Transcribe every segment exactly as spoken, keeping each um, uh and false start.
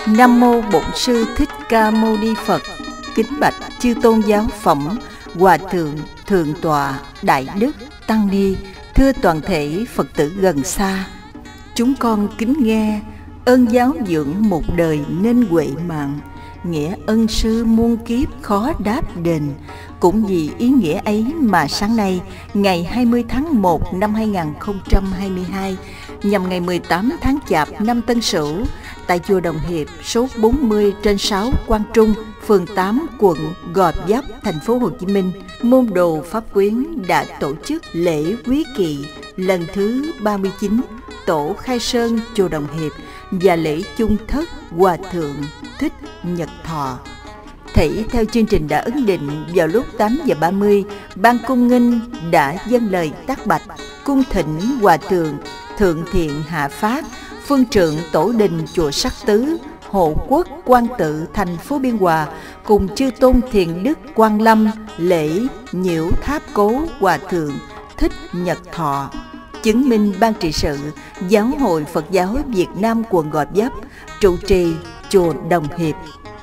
Nam mô Bổn Sư Thích Ca Mâu Ni Phật. Kính bạch chư tôn giáo phẩm, hòa thượng, thượng tọa, đại đức, tăng ni, thưa toàn thể Phật tử gần xa. Chúng con kính nghe, ơn giáo dưỡng một đời nên huệ mạng, nghĩa ân sư muôn kiếp khó đáp đền. Cũng vì ý nghĩa ấy mà sáng nay, ngày hai mươi tháng một năm hai nghìn không trăm hai mươi hai, nhằm ngày mười tám tháng Chạp năm Tân Sửu, tại chùa Đồng Hiệp, số bốn mươi trên sáu Quang Trung, phường tám, quận Gò Vấp, thành phố Hồ Chí Minh, môn đồ Pháp Quyến đã tổ chức lễ quý kỵ lần thứ ba mươi chín, tổ khai sơn chùa Đồng Hiệp và lễ chung thất Hòa thượng Thích Nhật Thọ. Thảy theo chương trình đã ấn định, vào lúc tám giờ ba mươi, ban cung nghinh đã dâng lời tác bạch, cung thỉnh Hòa thượng Thượng Thiện Hạ Phát, phương trượng tổ đình chùa Sắc Tứ, hộ quốc Quan Tự, thành phố Biên Hòa, cùng chư tôn thiền đức Quang Lâm lễ nhiễu tháp cố Hòa thượng Thích Nhật Thọ, chứng minh ban trị sự Giáo hội Phật giáo Việt Nam quận Gò Vấp, trụ trì chùa Đồng Hiệp.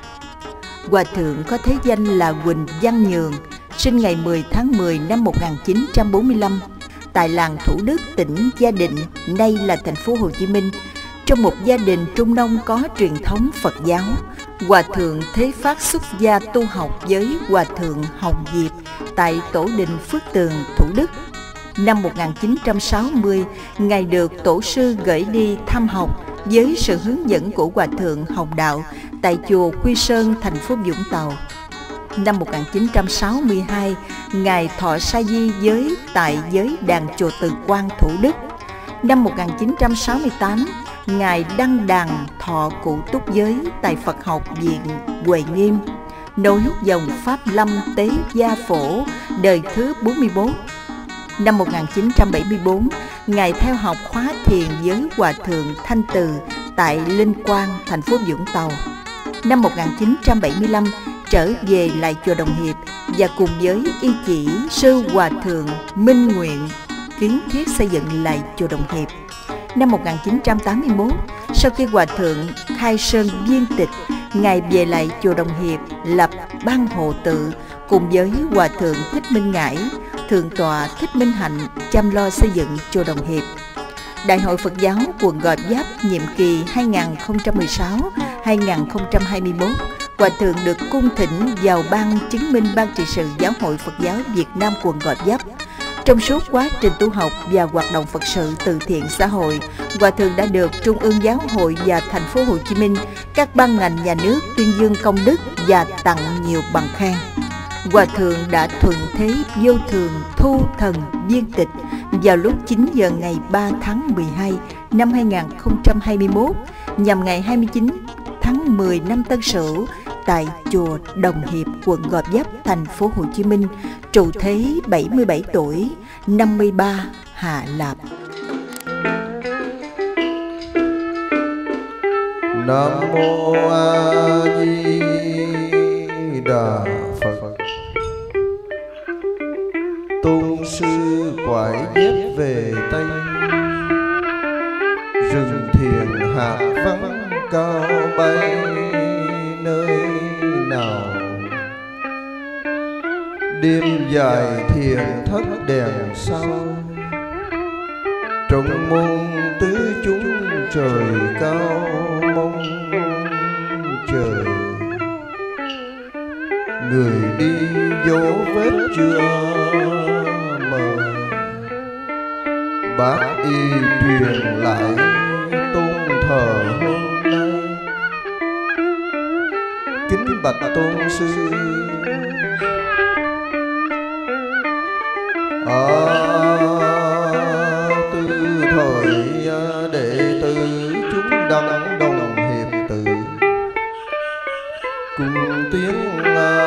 Hòa thượng có thế danh là Huỳnh Văn Nhường, sinh ngày mười tháng mười năm một nghìn chín trăm bốn mươi lăm tại làng Thủ Đức, tỉnh Gia Định, nay là thành phố Hồ Chí Minh, trong một gia đình trung nông có truyền thống Phật giáo. Hòa thượng thế phát xuất gia tu học với Hòa thượng Hồng Diệp tại tổ đình Phước Tường, Thủ Đức. Năm một nghìn chín trăm sáu mươi, Ngài được tổ sư gửi đi thăm học với sự hướng dẫn của Hòa thượng Hồng Đạo tại chùa Quy Sơn, thành phố Vũng Tàu. Năm một nghìn chín trăm sáu mươi hai, Ngài thọ sa di giới tại giới đàn chùa Từ Quang, Thủ Đức. Năm một nghìn chín trăm sáu mươi tám, Ngài đăng đàn thọ cụ túc giới tại Phật học viện Huệ Nghiêm, nối dòng Pháp Lâm Tế Gia Phổ đời thứ bốn mươi mốt. Năm một nghìn chín trăm bảy mươi tư, Ngài theo học khóa thiền với Hòa thượng Thanh Từ tại Linh Quang, thành phố Vũng Tàu. Năm một nghìn chín trăm bảy mươi lăm, trở về lại chùa Đồng Hiệp và cùng với y chỉ sư Hòa thượng Minh Nguyện kiến thiết xây dựng lại chùa Đồng Hiệp. Năm một nghìn chín trăm tám mươi mốt, sau khi Hòa thượng khai sơn viên tịch, Ngài về lại chùa Đồng Hiệp lập ban hộ tự cùng với Hòa thượng Thích Minh Ngãi, thượng tọa Thích Minh Hạnh chăm lo xây dựng chùa Đồng Hiệp. Đại hội Phật giáo quận Gò Vấp nhiệm kỳ hai nghìn không trăm mười sáu đến hai nghìn không trăm hai mươi mốt, Hòa thượng được cung thỉnh vào ban chứng minh ban trị sự Giáo hội Phật giáo Việt Nam quận Gò Vấp. Trong suốt quá trình tu học và hoạt động Phật sự từ thiện xã hội, Hòa thượng đã được Trung ương Giáo hội và thành phố Hồ Chí Minh, các ban ngành nhà nước tuyên dương công đức và tặng nhiều bằng khen. Hòa thượng đã thuận thế vô thường thu thần viên tịch vào lúc chín giờ ngày ba tháng mười hai năm hai nghìn không trăm hai mươi mốt, nhằm ngày hai mươi chín tháng mười năm Tân Sửu tại chùa Đồng Hiệp, quận Gò Vấp, thành phố Hồ Chí Minh, trụ thế bảy mươi bảy tuổi, năm mươi ba hạ lạp. Nam mô A Di Đà Phật. Tôn sư quải dép về Tây, rừng thiền hạt vắng cao bay nơi nào. Đêm dài thiền thất đèn sao, trong môn tứ chúng trời cao mong trời. Người đi dấu vết chưa mờ, bác y truyền lại tôn thờ hôm nay. Kính bạch tôn sư, à, từ thời đệ tử chúng đăng Đồng Hiệp tự, cùng tiếng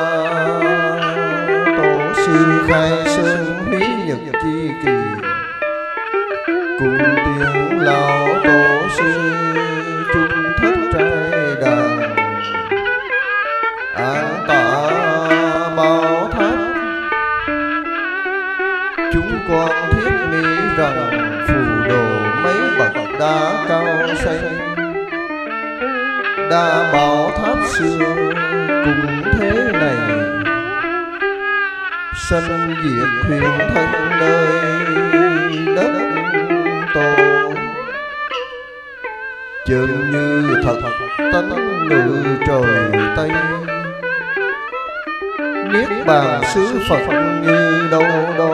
tổ sư khai sơn húy nhật chi kỳ, cùng tiếng lão tổ sư chung thất trai đàn, an tọa bao tháp. Chúng con thiết nghĩ rằng phù đồ mấy bậc đá cao xanh, đã bảo tháp xưa cùng thế này, sanh diệt huyền thân nơi đất tổ. Chợt như thật tánh ngự trời Tây, niết bàn xứ Phật như đâu đó.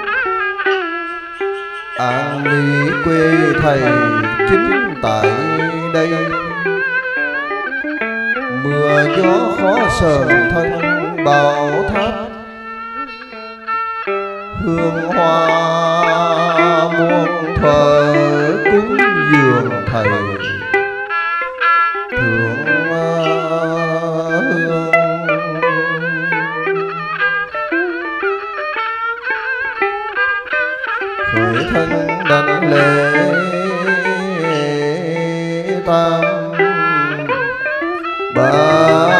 An ly quê thầy chính tại đây, mưa gió khó sờn thân bảo tháp. Hương hoa muôn thờ cúng dường thầy, thượng hương khởi thân đảnh lễ tam bái.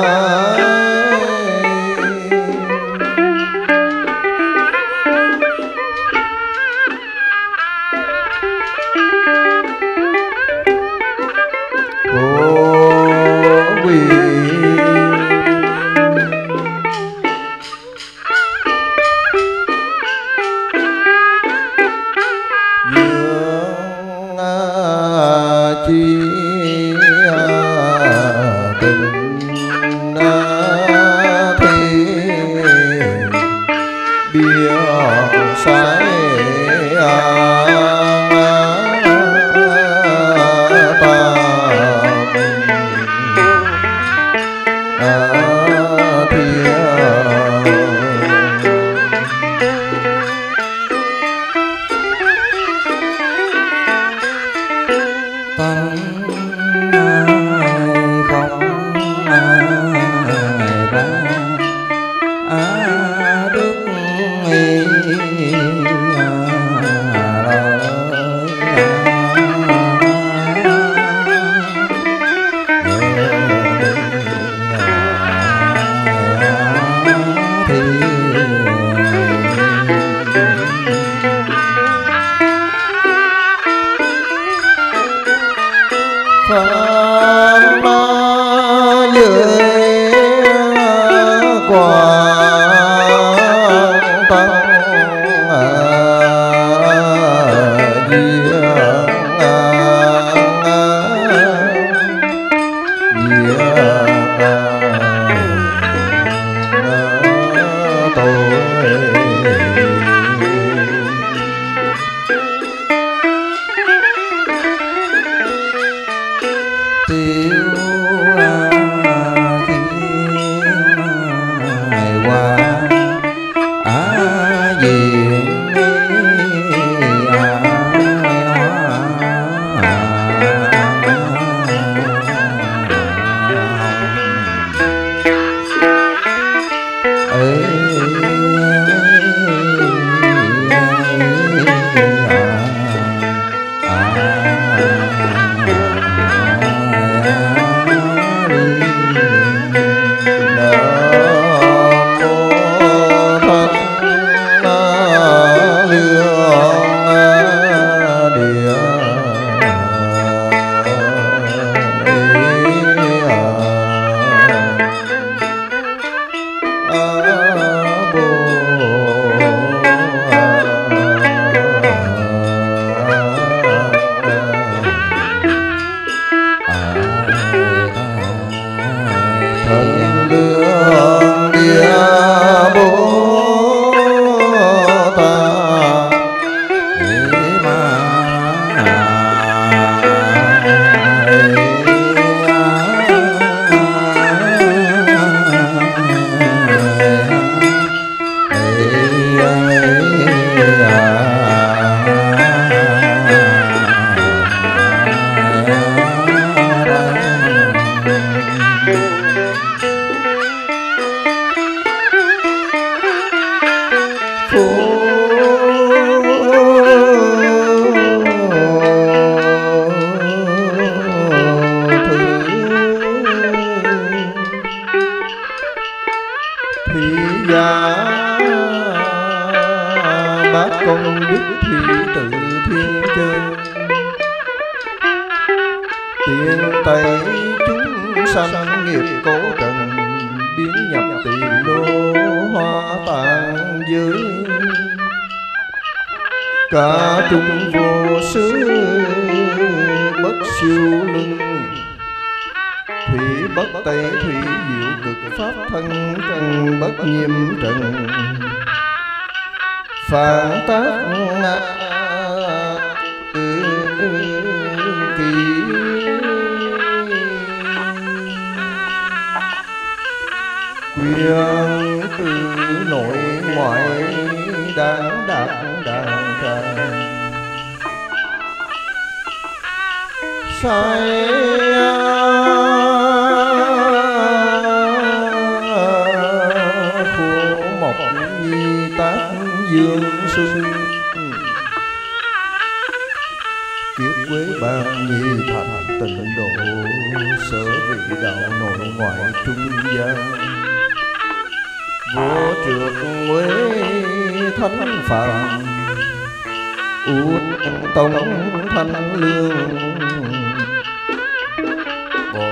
công đức thủy tự thiên chân, tiền tẩy chúng sanh nghiệp cố trần, biến nhập tỳ lô hoa tạng giới. Cả trung vô xứ bất siêu luân, thủy bất tây thủy diệu cực pháp thân trần bất nhiễm trần. Phản tác kỳ quyền từ nội ngoại đáng đạt đàng tràng. Sai khổ mộc nhi tác dương xuân, kiết quế ban nhi thành tịnh độ. Sở vị đạo nội ngoại trung gian, vô trượt quế thánh phàm. Út tông thanh lương bộ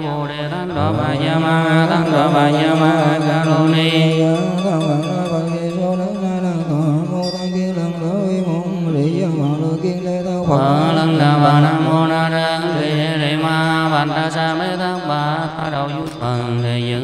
Bà Yama Tăng Đô Bà Yama Karuni số lớn na đăng thọ mô tăng kiên lần đối môn rỉ vào lô kiên lê thao Phật lăng đà bà nam mô na đăng thị đề ma bành đa sa mê tăng bà tha đầu du phần đề dự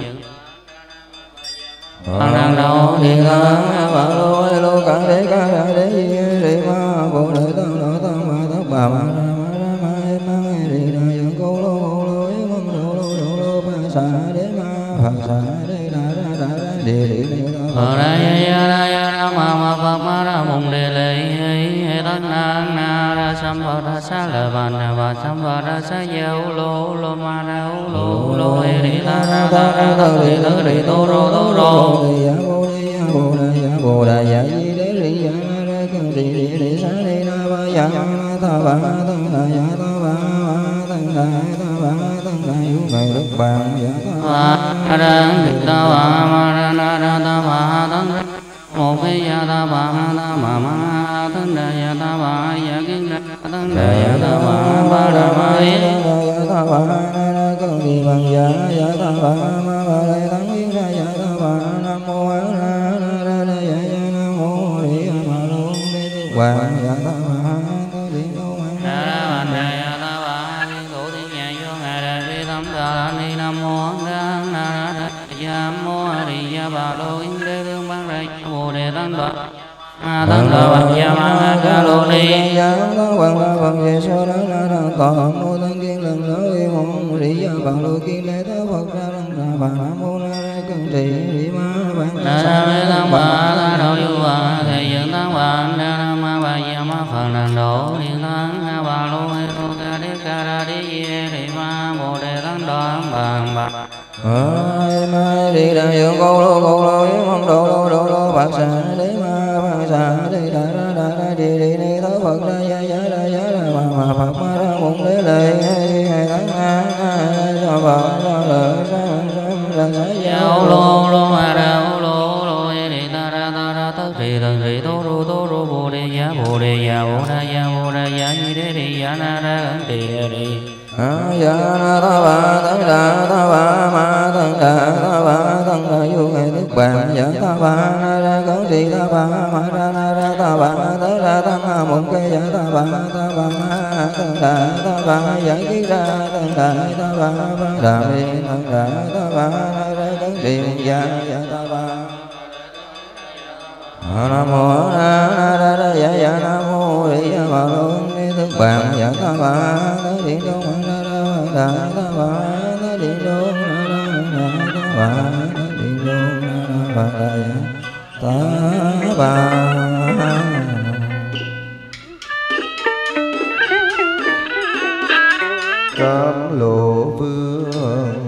tăng đăng đầu điện tăng bà lô lô cả đế cả đà đế di đề ma bồ đề tăng đỏ tăng bà tăng bà bà ra ma ra ma em ma đề đà dân câu lô câu lô em mong đồ lô đồ lô bà sa đế ma phật sa đế đà ra đà ra đề đề đề phật ra ya ya ra ya ra ma ma phật ma ra mong đề lệ hệ tăng na na ra sam phật ra sa la bàn na và sam phật ra sa ya lô lô ma ra lô lô hệ đề ta ra ta ra ta đề ta đề tô rô tô rô đề ya bồ đề ya bồ đề ya bồ đề ya di đế ri ya ra cân đề đề đề sa đề na ba ya ta ba tăng na ya ta ba tăng na ta ba tăng na yu ngày đức bàn ya ta ra đức ta ba ma ra na ra ta ba tăng ra một cái ya ta ba ta ma ma tăng ra ya ta ba ya kiến ra tăng ra ya ta ba ba ra ma ya ta ba ra cân đề bằng ya ya ta ba ma ba ra tăng kiến ra ya ta ba nam mô a ra ra ra ya ya nam mô đề ma lô đề đức bàn ya ta ba ta điện đâu ma ra bàn ra ya ta ba liên thủ thiên nhà vô ngài đại bi tâm đà ni nam mô ra na ra ya mô di ya ba lô in đế vương ban ra bồ đề tăng đà a tăng đà bạch ya ma ca lô ni ya tăng bằng ba bằng về số đó là tăng tọa mô tăng kiên lần lối môn di ya ba lô kiên lễ ta phật ra tăng đà bà nam mô na ra cân trì di ma ban na sa mê tăng bà ta đầu du bà thầy dựng tăng bà na nam ma bà ya ma phật đàn độ điện tăng a bà lô hay tô ca đế ca ra đế ye đề ma bồ đề tăng đà bằng bà ai ma đi đà dựng câu lô câu lô yếm mong đồ lô đồ lô phật sa đế ma phật sa đế đà ra đà ra đi đi đi thớ phật ra ya ya ra ya ra mà mà phật ma ra mộng đế lệ hai tháng a cho phật ra lệ ra ra ra ya lô lô ma ra lô lô đi ta ra ta ra tất trì thần trì tô ru tô ru bồ đề ya bồ đề ya bồ đa ya bồ đa ya di đế đi ya na ra ấn trì đi a ya na ta ba tăng đà ta ba ma tăng đà ta ba tăng đà vô ngày đức bàn ya ta ba na ra cấn trì ta ba ma ra na ra ta ba ta ra tăng ha mộng cây ya ta ba ta ba ma tăng đà ta ba ya ký ra tăng đà ta ba ba đà đi tăng đà ta ba na ra cấn trì ya ya ta ba nam mô a ra ra ya ya nam mô di ya ba lô ni thức bàn ya ta ba ta điện đâu ma ra ra đà ta ba ta điện đâu ra ra ta ba ta điện đâu ra ra ba ya ta ba cam lộ vương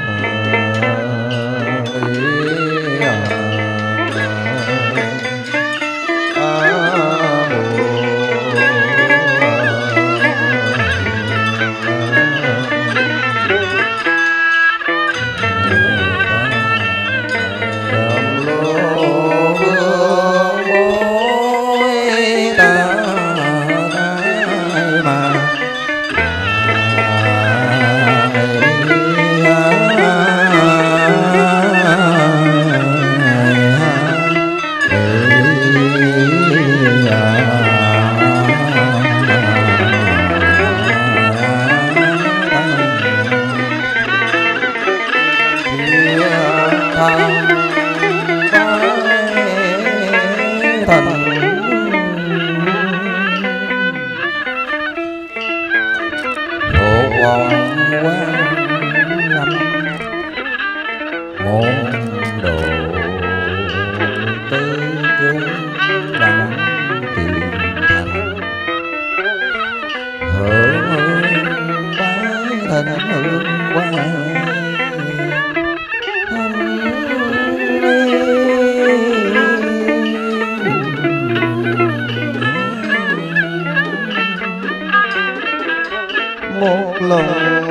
một lòng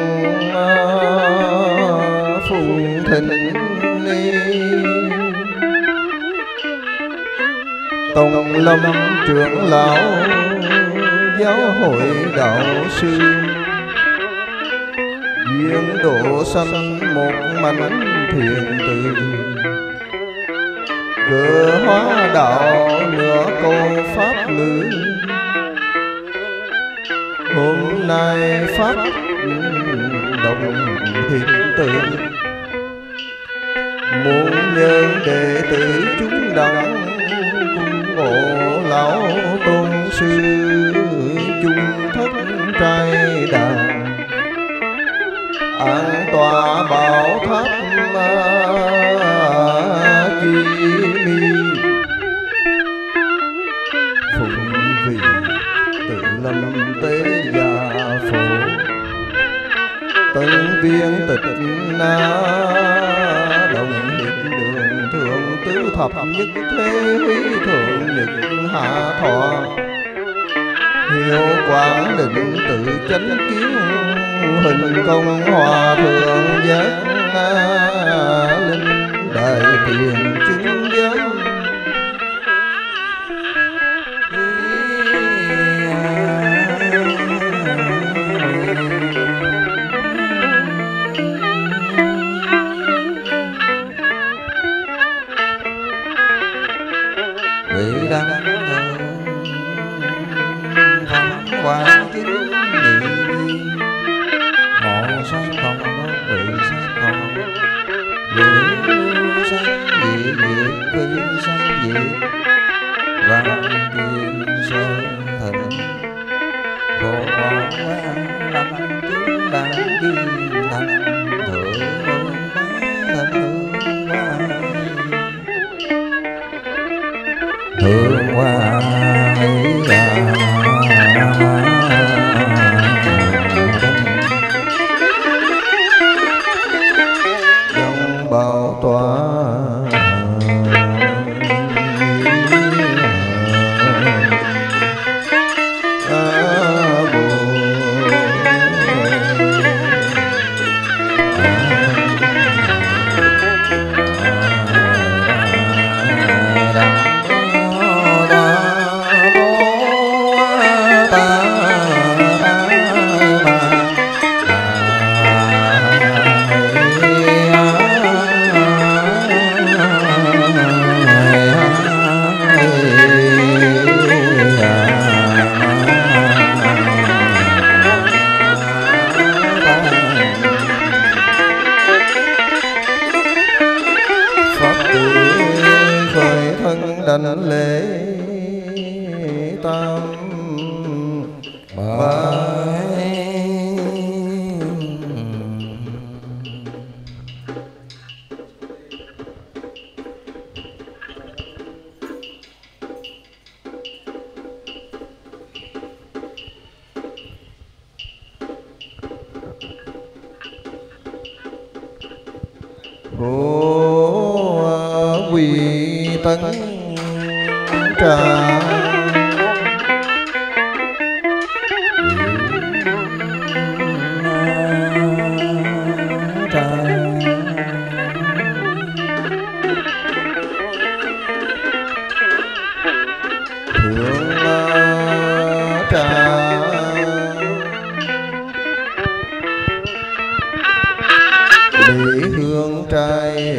phụng thịnh Tông Lâm trưởng lão giáo hội đạo sư, duyên độ sanh một mảnh thiện từ, cửa hóa đạo nửa câu pháp ngữ. Hôm nay pháp đồng hiện tượng, muôn nhân đệ tử chúng đặng cung ngộ lão tôn sư chung thất trai đàn. An tọa bảo tháp chi mi, phụng vị tự lâm tế già phổ. Tân viên tịch na đồng hiệp đường thượng tứ thập nhất thế thượng nhật hạ thọ. Hiệu quảng định tự chánh kiến, hình công hòa thượng giác linh đại tiền chứng giới. Vị đăng thượng thắng quả chính nhị, ngộ sanh không có vị sanh không, vị sanh diệt diệt vị sanh diệt, văn thiên sơn thịnh phổ quang lâm tướng đăng kim thành thượng bá thịnh hương hoa hương hoa trong bảo tòa đảnh lễ tam bái. Hô quỳ tấn trà hương trai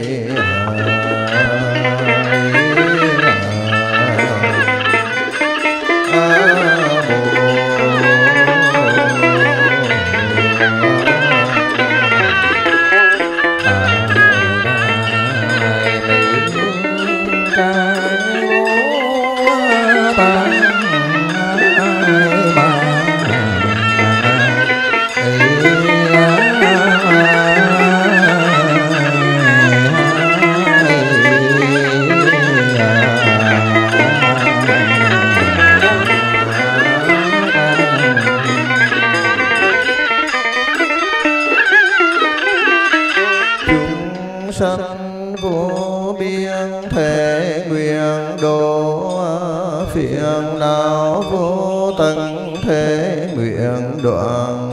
sanh vô biên thể nguyện độ phiền não vô tận thể nguyện đoạn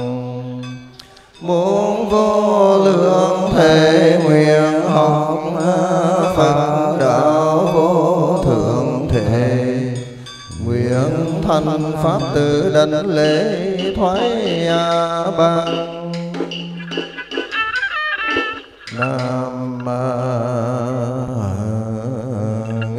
muốn vô lượng thể nguyện học Phật đạo vô thượng thể nguyện thành pháp tự đảnh lễ thoái ban. Nam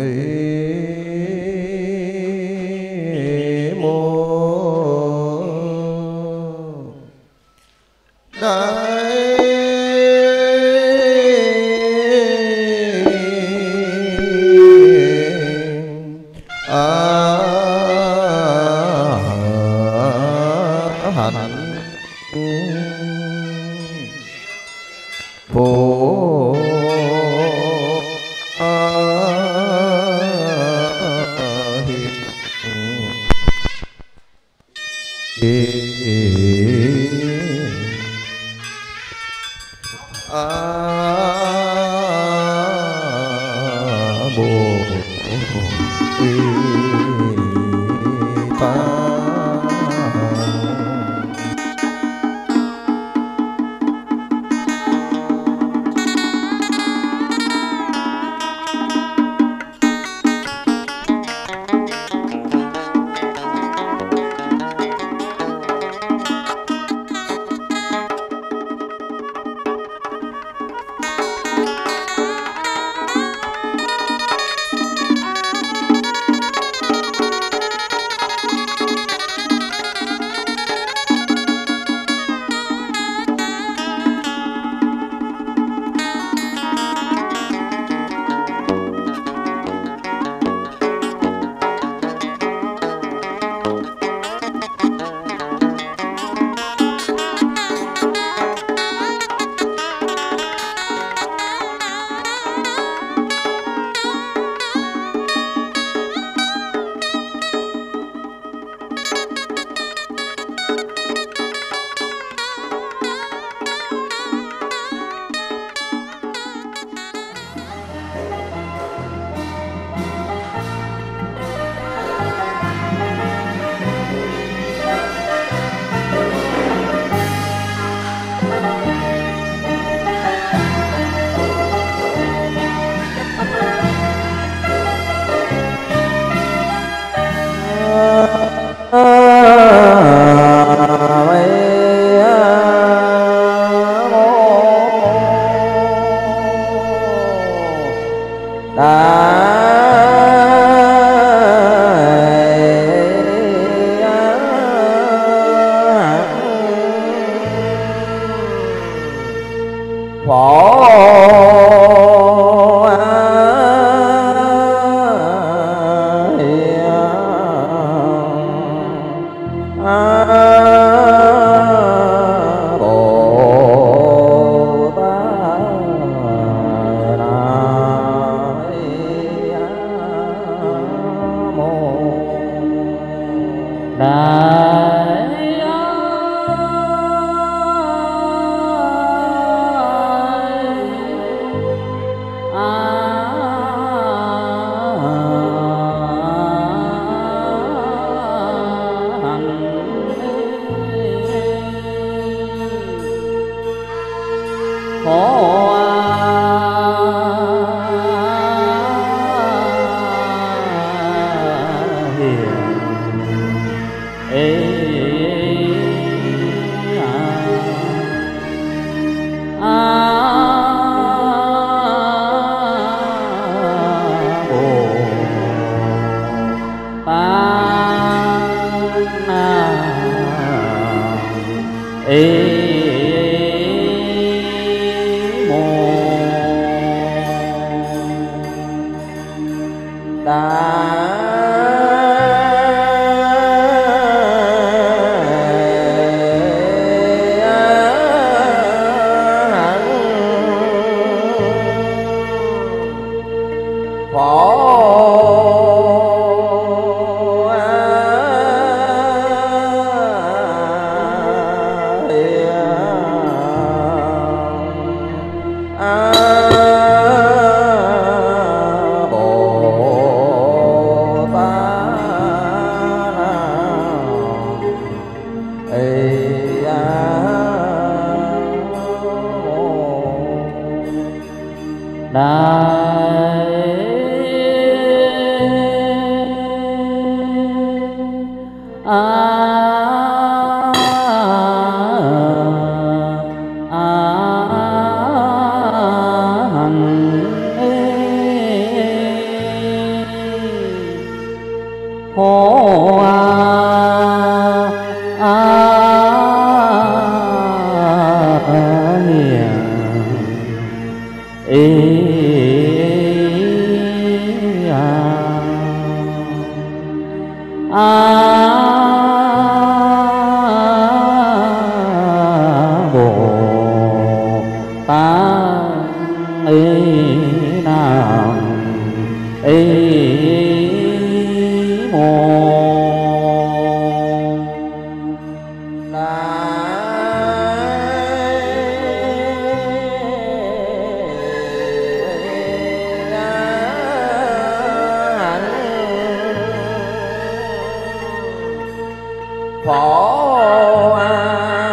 phổ a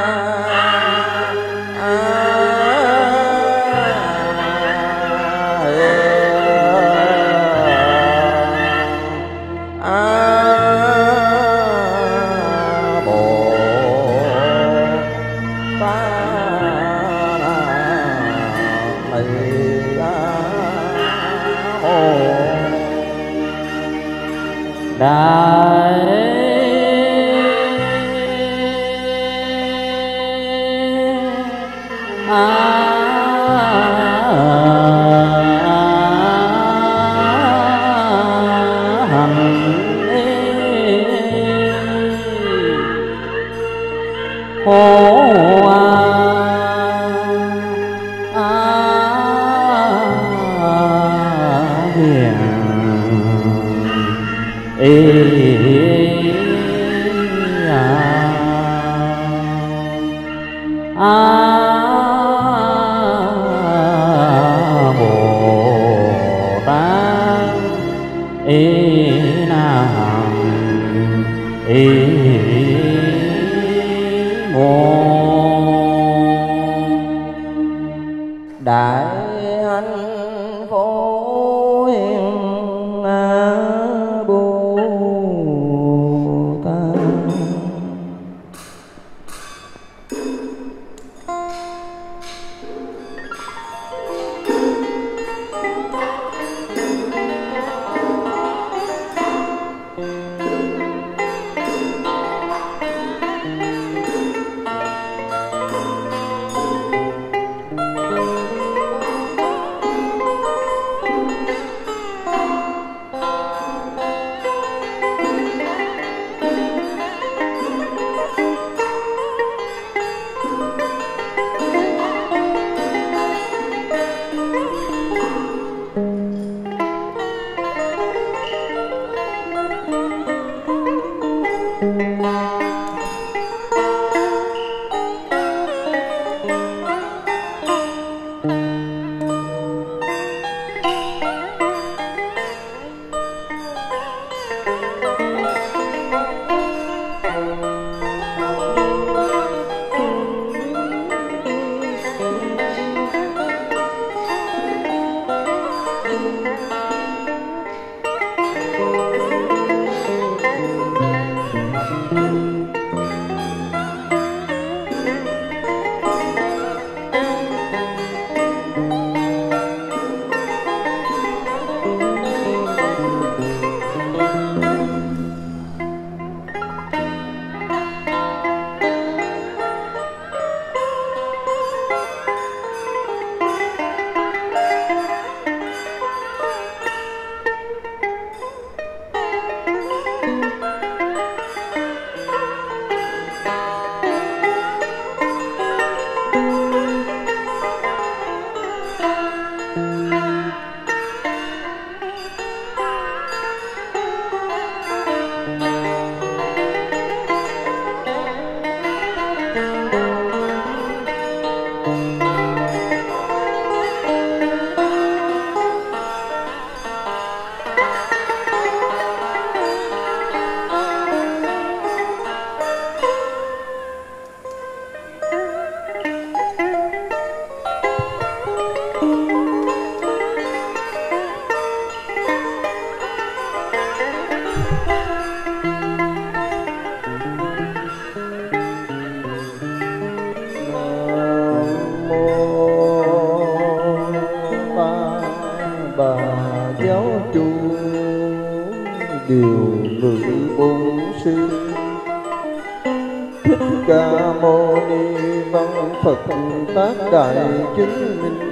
đại chứng minh.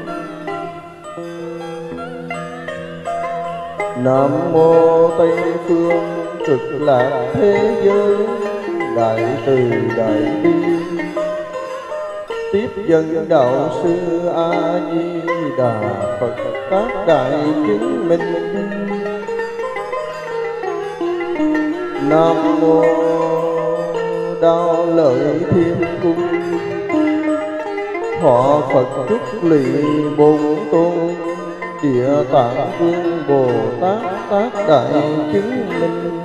Nam mô Tây phương cực lạc thế giới, đại từ đại bi tiếp dân đạo sư A Di Đà Phật các đại chứng minh. Nam mô đao lợi thiên cung, thọ Phật trúc lỵ bổn tôn, Địa Tạng Vương Bồ Tát tác đại chứng minh.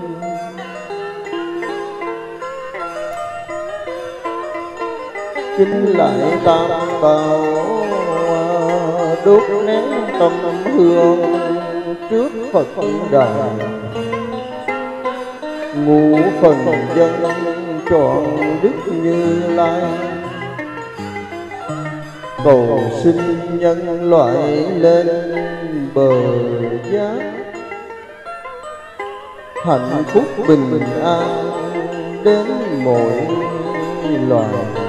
Kính lại tam bảo, đốt nén tâm hương trước Phật đài, ngũ phần dân trọn đức Như Lai, cầu xin nhân loại lên bờ giác, hạnh phúc bình an đến mọi loài.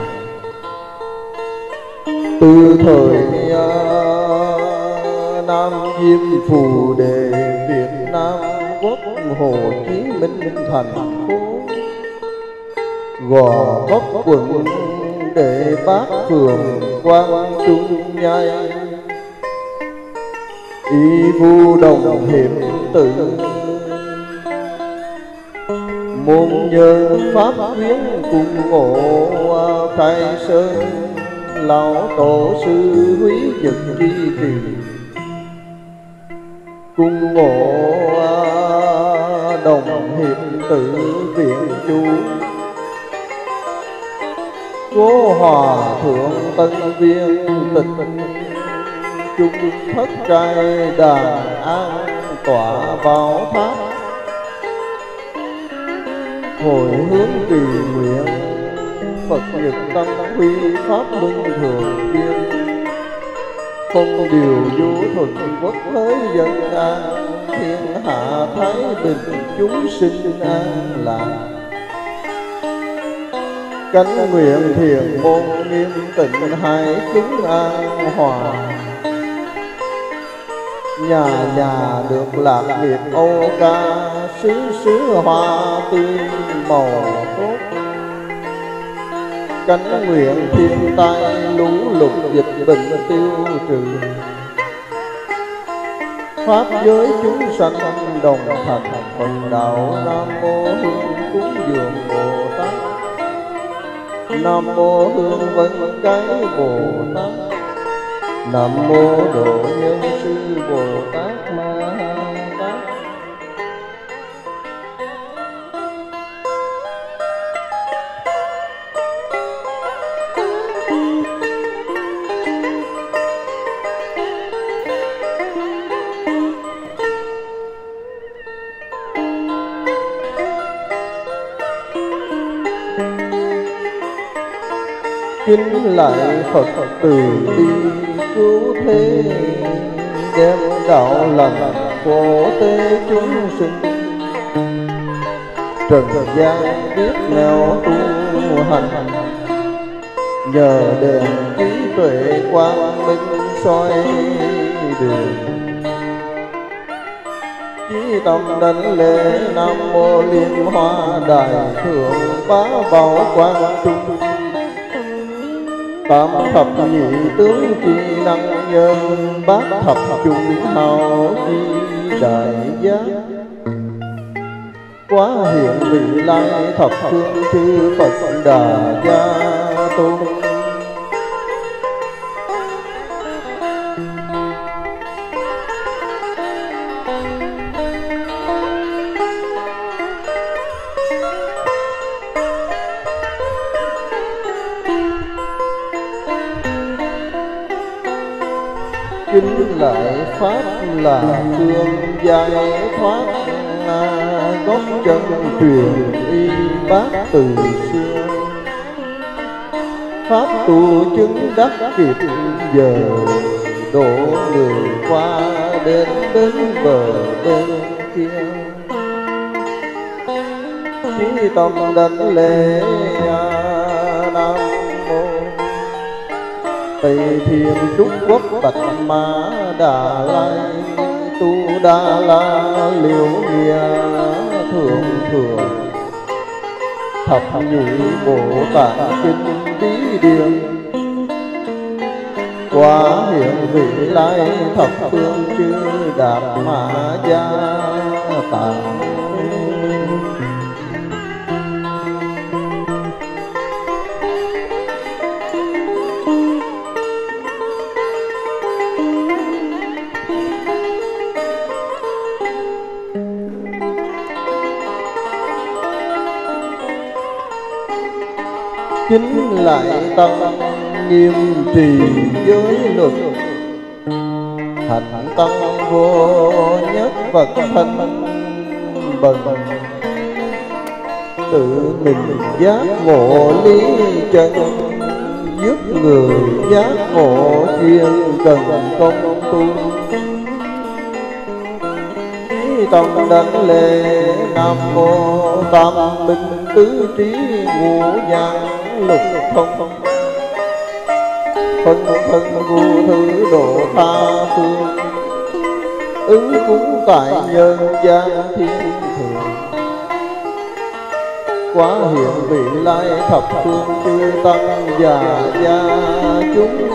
Từ thời uh, Nam Diêm Phù Đề, Việt Nam Quốc Hồ Chí Minh thành phố, Gò Vấp quận Đệ Bác phường Quang Trung Nhai, Y Vu Đồng Hiệp Tự, Môn Nhân Pháp Viếng cùng ngộ Khai Sơn, Lão Tổ Sư Húy Nhật Tri Trì, cùng ngộ Đồng Hiệp Tự Viện Chủ, Cố Hòa Thượng Tân Viên Tịch, chung thất trai đàn an tỏa bảo tháp, hồi hướng trì nguyện Phật Nhật Tăng Huy Pháp Minh Thường Thiên, không điều du thuận quốc thế dân an, thiên hạ thái bình chúng sinh an lạc. Cánh nguyện thiền môn nghiêm tịnh hai chúng an hòa, nhà nhà được lạc nghiệp ô ca, xứ xứ hoa tươi màu tốt. Cánh nguyện thiên tai lũ lụt dịch bệnh tiêu trừ, pháp giới chúng sanh đồng thành phần đạo. Nam mô Hương cúng dường Bồ Tát, Nam mô Hương vân cái Bồ Tát, Nam mô Độ Nhân Sư Bồ Tát Ma Tát. Kính lại Phật từ bi cứu thế, đem đạo lành phổ tế chúng sinh. Trần gian biết nào tu hành, nhờ đèn trí tuệ quang minh soi đường. Chí tâm đánh lễ Nam Mô Liên Hoa Đại Thượng Bá Bảo Quang Trung, tam thập nhị tướng chi năng nhân, bát thập trung hào chi đại giác. Quá hiện vị lai thập phương chư Phật Đà Gia Tôn. Kính lại Pháp là phương giải thoát, gốc chân truyền y bát từ xưa. Pháp tu chứng đắc kịp giờ, độ người qua đến đến bờ bên kia. Chí tâm đánh lễ Nam Mô Tây Thiên Trúc Quốc Bạch Mã Đà Lai, Tu Đà La Liễu Nghĩa Thượng Thừa, Thập Nhị Bồ Tát Kinh Bí Điển. Quá hiện vị lai thập phương chư Đạt Mã Gia Tạng. chính lại tăng nghiêm trì giới luật, hành tăng vô nhất vật thanh bần, tự mình giác ngộ lý chân, giúp người giác ngộ chuyên cần công tu. Tâm đảnh lễ Nam Mô Tam Minh Tứ Trí Ngũ Nhãn Lục Thông, phân thân vô thứ độ tha phương, ứng cúng tại nhân gian thiên thường. Quá hiện vị lai thập phương chư tăng già gia chúng,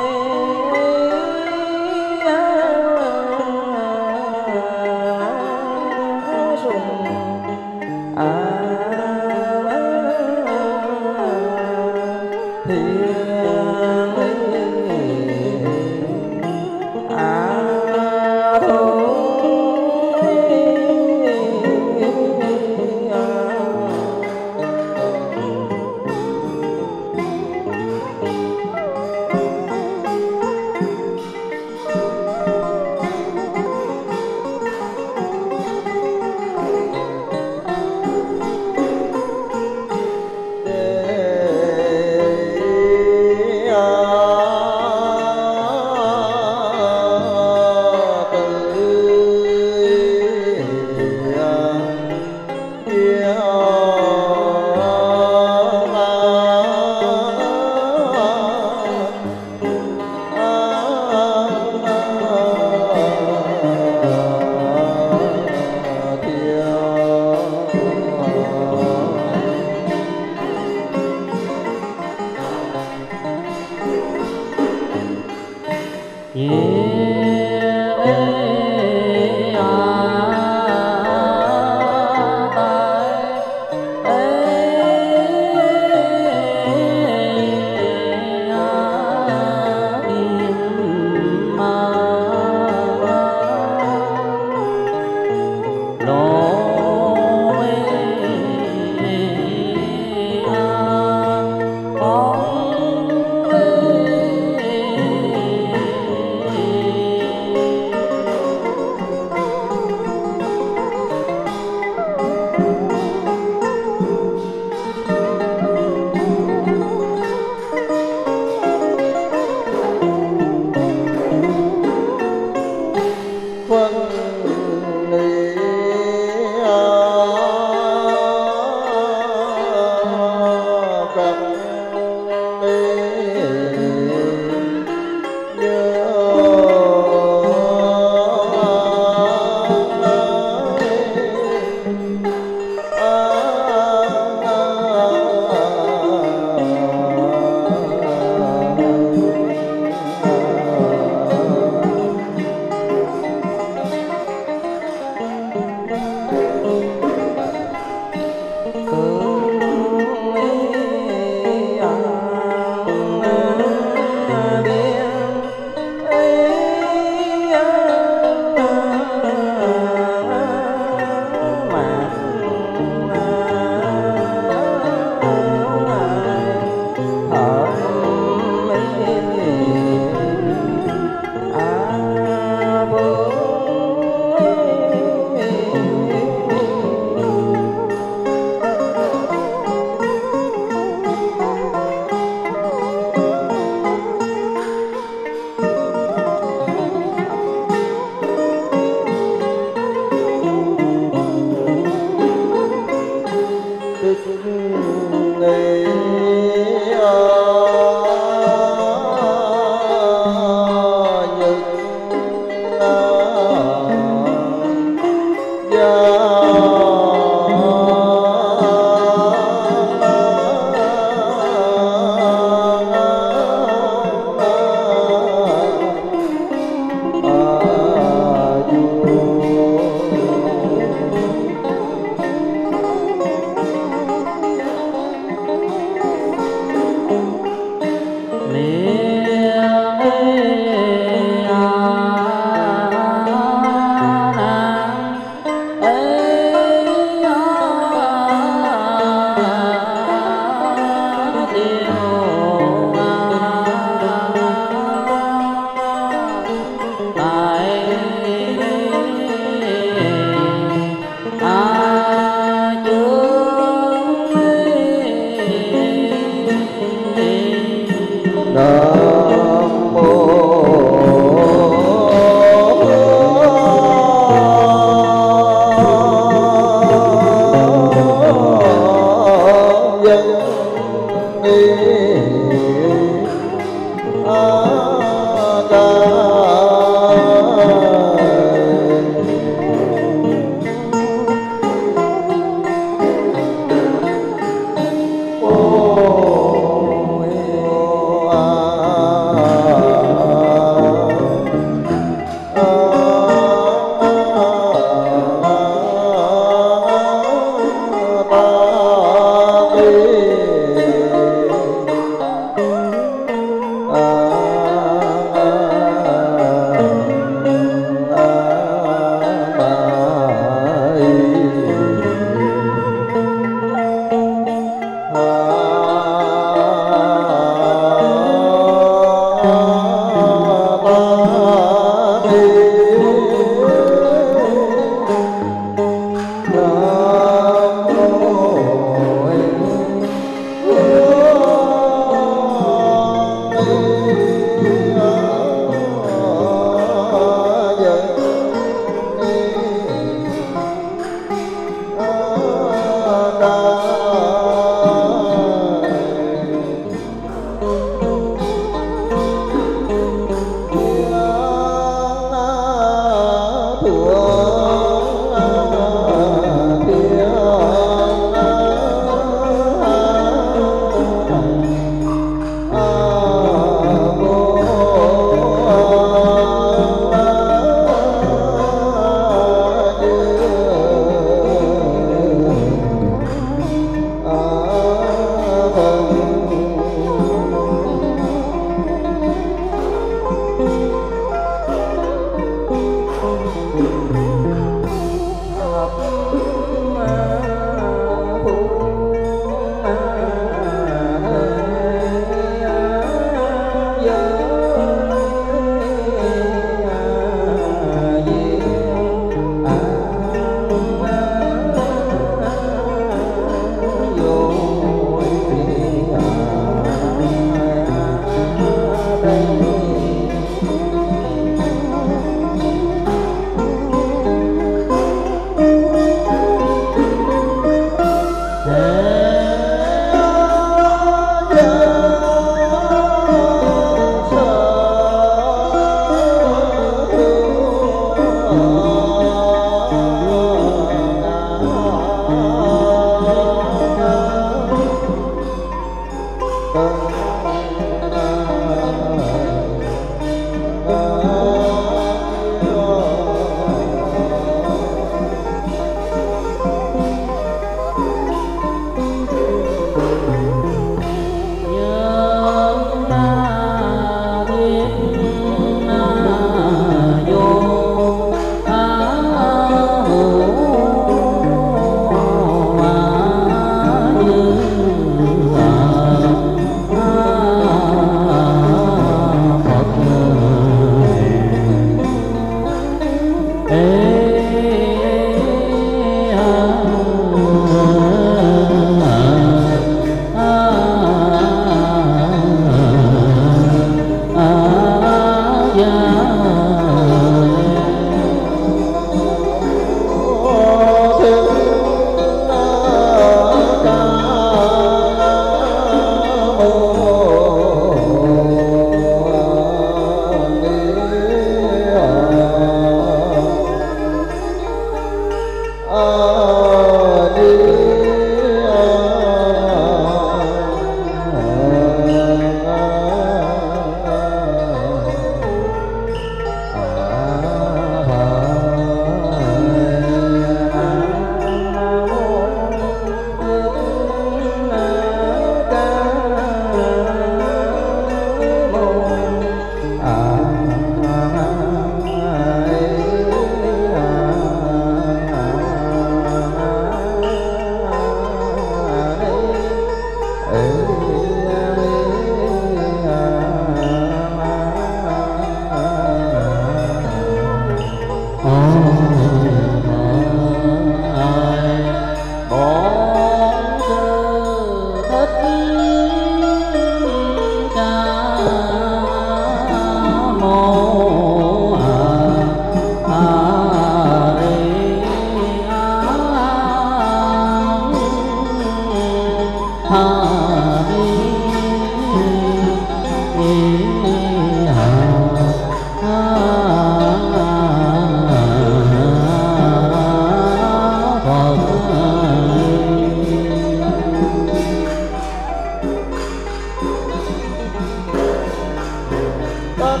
Phật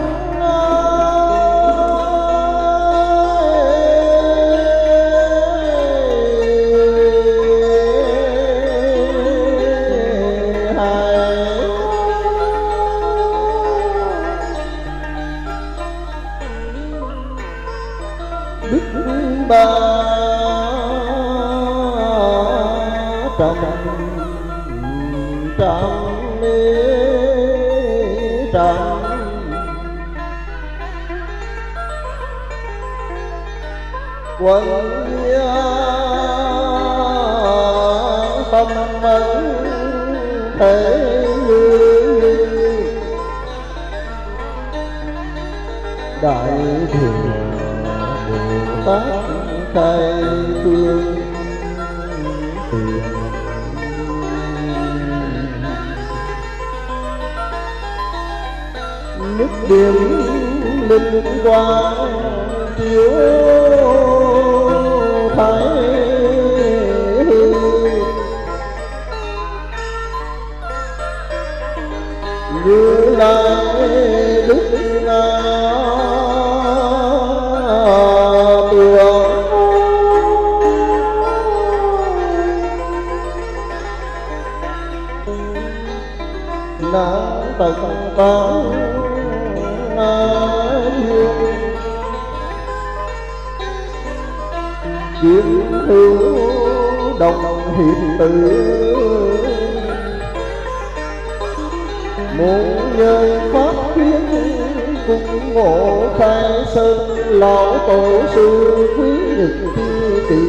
ba trăm trăm trăm quân tâm ấn thể như đại thừa Bồ Tát khai phương tiện nước điểm linh quang chiếu thái hư Như Lai đức tận tán dương kiếm hữu đồng hiệp tử một nhân pháp khuyến cùng ngộ khai sơn lão tổ sư quý nhật thi tỳ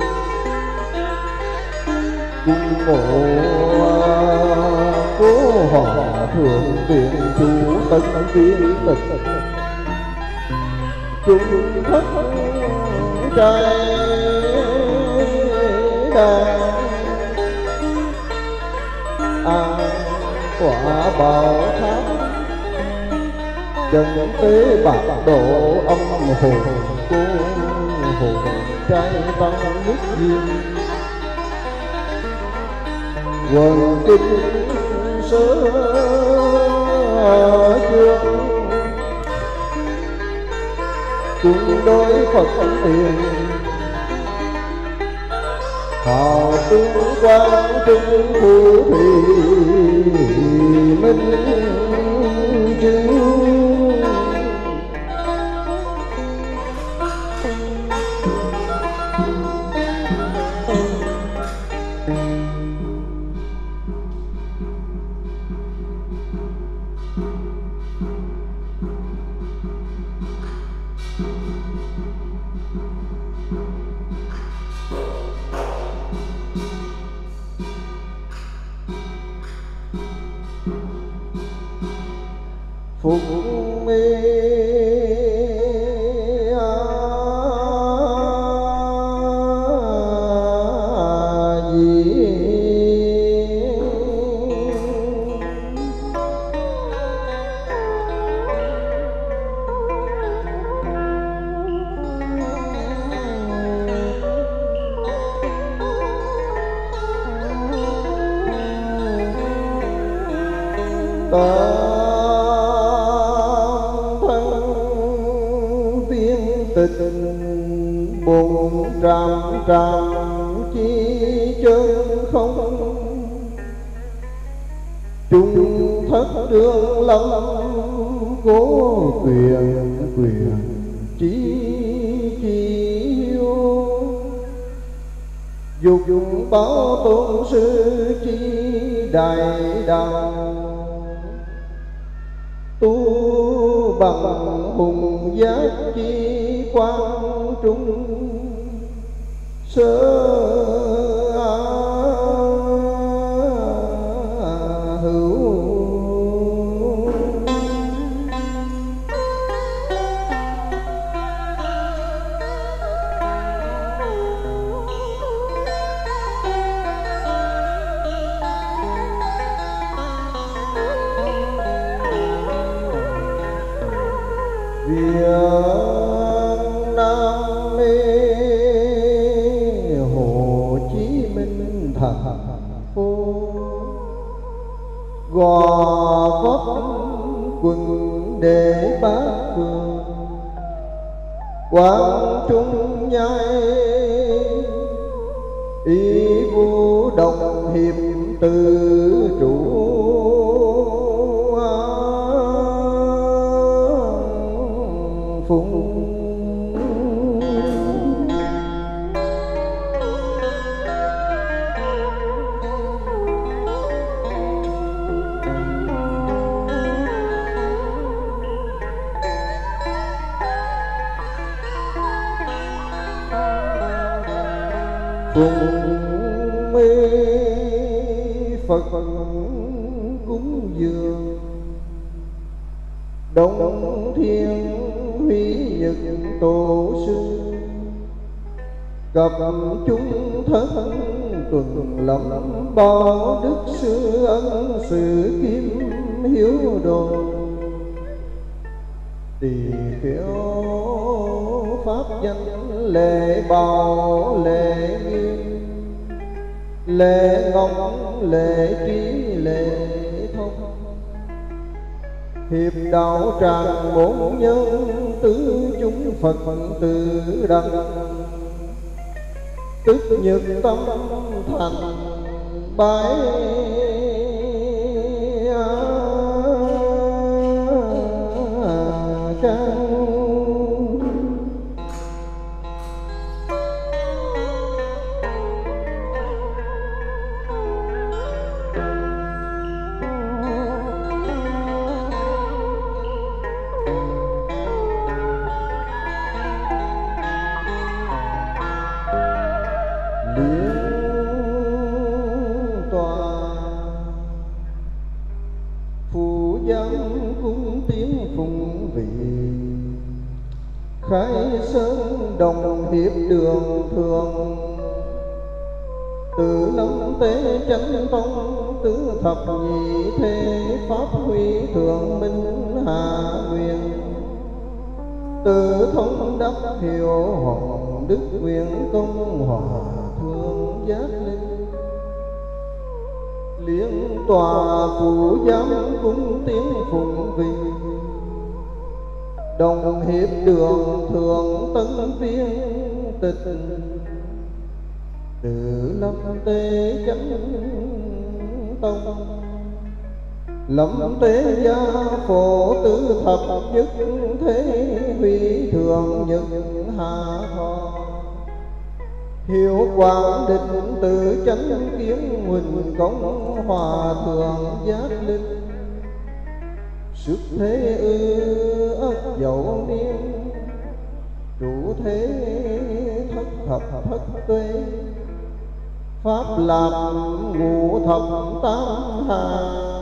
cùng ngộ cố hòa thượng viện chủ tận tiên tịch chung thất trai đàn an quả bảo tháp trần tế bạc độ âm hồn cô hồn trai văn nước duyên quần kinh sớ chương cùng đối Phật tiền hào tướng quang trung phù thủy minh chứng phục mê bốn trăm trăm chi chân không trung thất đường lâm cố quyền quyền trí chi dục dụng báo tôn sư chi đại đạo tu bằng hùng giác chi quang trung sơ hữu Việt Nam Hồ Chí Minh thành phố gò vấp quần để bát phương, quang trung nhai ý vũ đồng hiệp tự chủ phụng. Phụng mê Phật cúng dường, Đông Thiên Huy Nhật Tổ sư, cập chúng thân tuần lâm bao đức sư ân sự kim hiếu đồ. Tỳ kheo pháp danh lễ bảo lễ nghiêm, lễ ngọc lễ trí lễ thông, hiệp đạo tràng bốn nhân tứ chúng Phật tự đăng, tức nhật tâm thành bái ca. Khai sơn đồng hiệp đường thường, từ lâm tế chánh tông tứ thập nhị thế pháp huy thượng minh hạ nguyện, từ thông đắc hiệu hồng đức nguyện công hòa thương giác linh, liên tòa phủ giám cung tiến phụng vinh, đồng hiệp đường thường tân viên tịch, từ lâm tế chánh tông lâm tế gia phổ tứ thập nhất thế huy thường nhật hạ thọ, hiệu quang định tự chánh kiến huỳnh công hòa thượng giác linh, sức thế ư ất dậu niên chủ thế thất thập thất tuế, pháp lạc ngũ thập tam hà,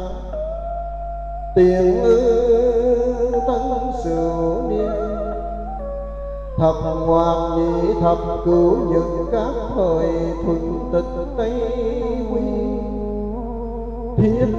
tiền ư tân sửu niên, thập ngoạc nhị thập cửu nhật các thời thuần tịch tây quy, thiết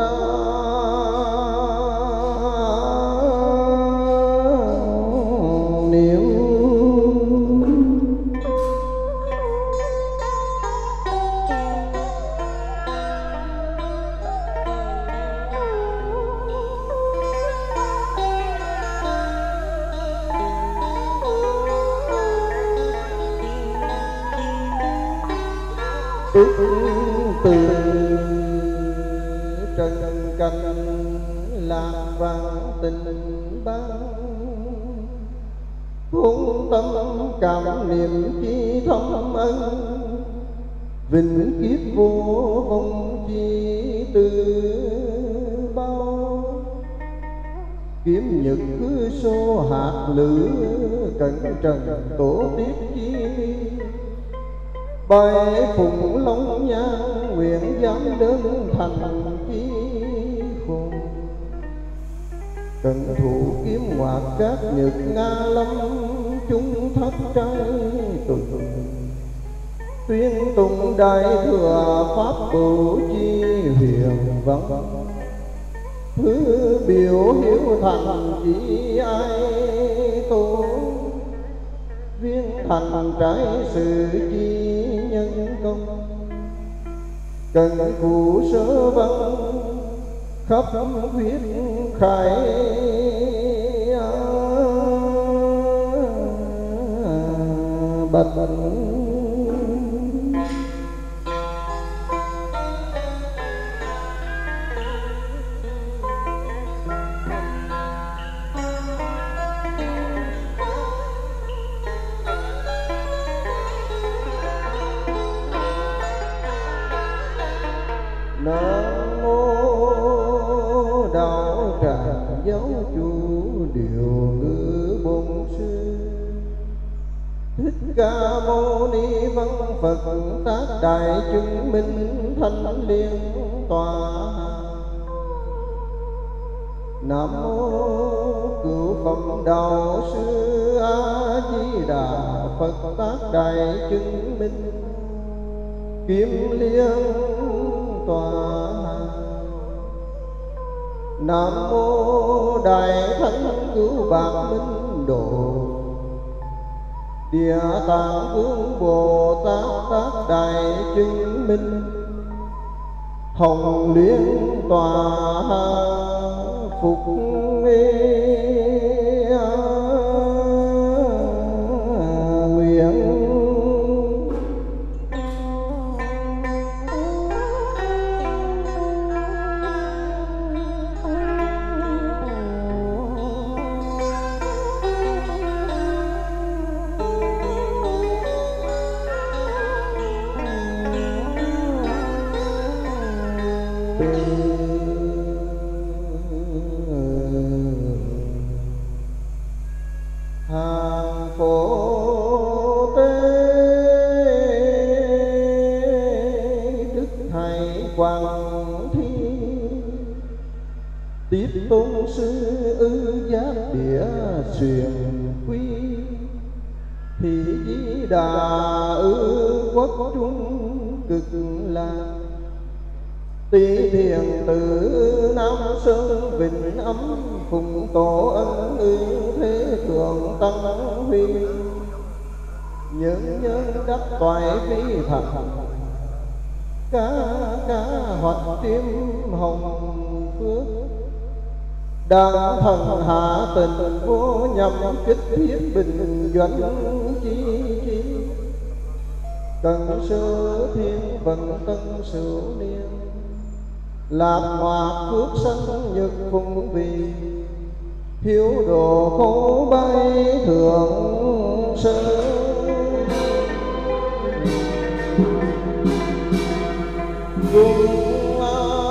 ước từ trần canh làm vàng tình ban, cuốn tâm cảm niệm chi thông ân, vinh kiếp vô vong chi từ bao, kiếm nhật cứ số hạt lửa cận trần tổ tiếp chi, bài phụng long nhang nguyện dám đơn thành chí khôn, cần thủ kiếm ngoạc các nhật nga lâm chúng thất trai tuần, tuyên tùng đại thừa pháp bửu chi huyền văn, thứ biểu hiếu thành chỉ ai tu, viên thành trái sự chi nhân công, cần cụ sơ văn khắp huyết khai bạch Nam mô đạo tràng giáo chủ điều ngữ bổn sư Thích Ca Mâu Ni văn Phật tác đại chứng minh thanh liên tòa. Nam mô cửu phẩm đạo sư A Di Đà Phật tác đại chứng minh kim liên tòa. Nam mô đại thánh cứu bạc minh độ Địa Tạng Vương Bồ Tát tác đại chứng minh hồng liên tòa phục nguyện. Hàng phổ tế đức thầy Quảng Thi tiếp tôn sư ư giác địa truyền quy thì Di Đà ư quốc trung cực lạc Tỳ Thiền Tử Nam Sơn Vịnh Ấm Phùng Tổ Ân Ư Thế Thượng Tăng Huy Nhân nhân đắc toại phi thật Cá cá hoặc tim hồng phước Đăng thần hạ tình vô nhằm kích thiết bình doanh chi chi Cần sơ thiên vận tân sửu niên Lạc hoạt phước sanh nhật phụng vì Hiếu đồ khổ bay thượng sơn Cung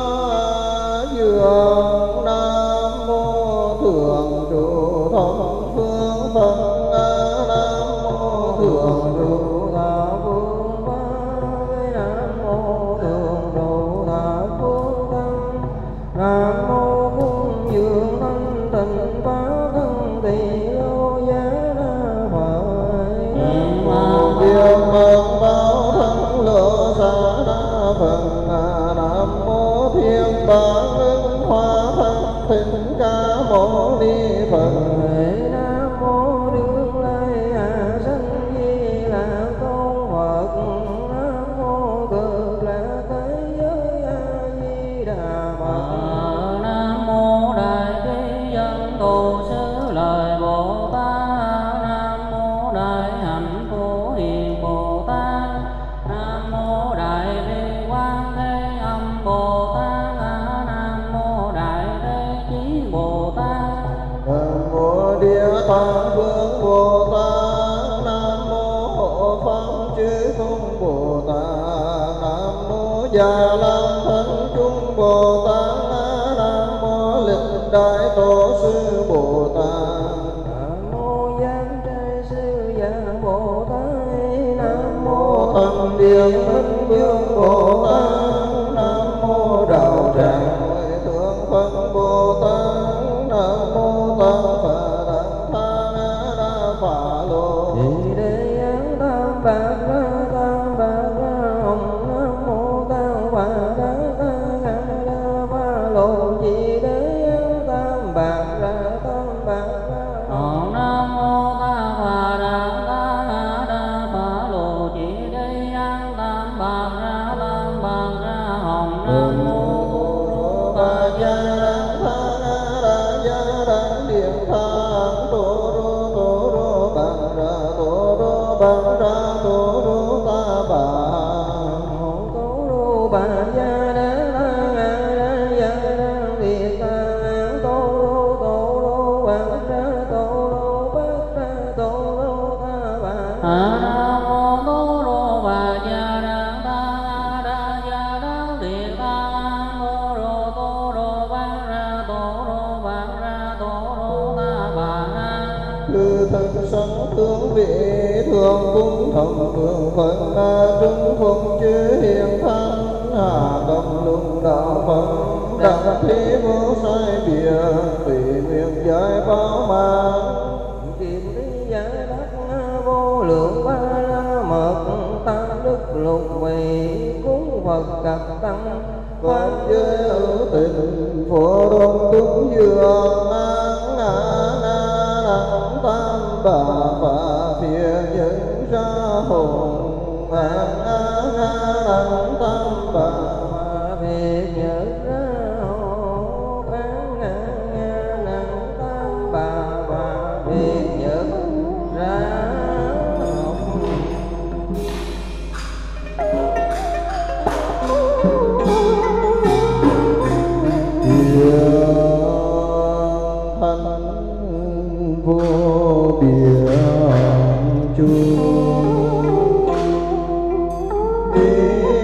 dường Nam mô thượng trụ thông phương phân Nam mô thượng trụ thọ phương pháp Nam mô thượng trụ thọ phương tâm Nam mô cung dường thanh tịnh phá thân tỳ lô giá na Phật Nam mô điềm mật báo thân lộ xa na Phật Nam mô thiên bản ưng hóa thân Thích Ca Mâu Ni Phật Nam mô Đương Lai Hạ Sanh Di Lạc Tôn Phật Nam mô Cực Lạc Thế Giới A Di Đà Phật Nam mô Đại Trí Dân Tu Sư Lời Bồ Tát Nam mô Đại Hạnh Phổ Hiền Bồ Tát Nam mô Đại Bi Quang Thế Âm Bồ Tát Nam mô Đại Thế Chí Bồ Tát Nam mô Địa Tạng Vương Bồ Tát Nam mô Hộ Pháp Chư Tôn Bồ Tát Nam mô Già Lam Thánh Trung Bồ Tát Nam mô Lịch Đại Tổ Sư Bồ Tát Nam mô Giám Trai Sư Già Bồ Tát Nam mô Tâm Điện Minh Vương Bồ Tát Nam mô Đạo Tràng Huệ Thượng Phật Bồ Tát Nam mô Tam Phật Tăng Tha Na Na Phạ Lô Thì Đế Án Tam Bạc Ra Tam Bạc Ra Hồng Nam mô Tam Phật Tăng Tha Na Na Phạ Lô Thì Đế Án Tam Bạc Ra Tam Bạc Ra Hồng Nam mô Tam Phật Tăng Tha Na Na Phạ Lô Thì Đế Án Tam Bạc Ra Tam Bạc Ra Hồng Nam mô Bà Gia Đăng Tha Na Đà Gia Đăng Điện Thang Tô Rô Tô Rô Bằng Ra Tô Rô Bằng Ra cư thân sống tướng vị thường cung thầm thường phật trung phụng chư hiền thánh hà tâm lục đạo phật đặng thế vô sai biệt tùy nguyện giải báo mạng kim lý giải đắc vô lượng ba la mật tam đức lục vị cúng Phật cập tăng quan giới hữu tình phổ đông túng dương an na na đẳng tam bà phà phiền những ra hồn an na na đẳng tam bà phà phiền những ra hồn an na na đẳng tam bà phà phiền những ra thanh vô biên chung đi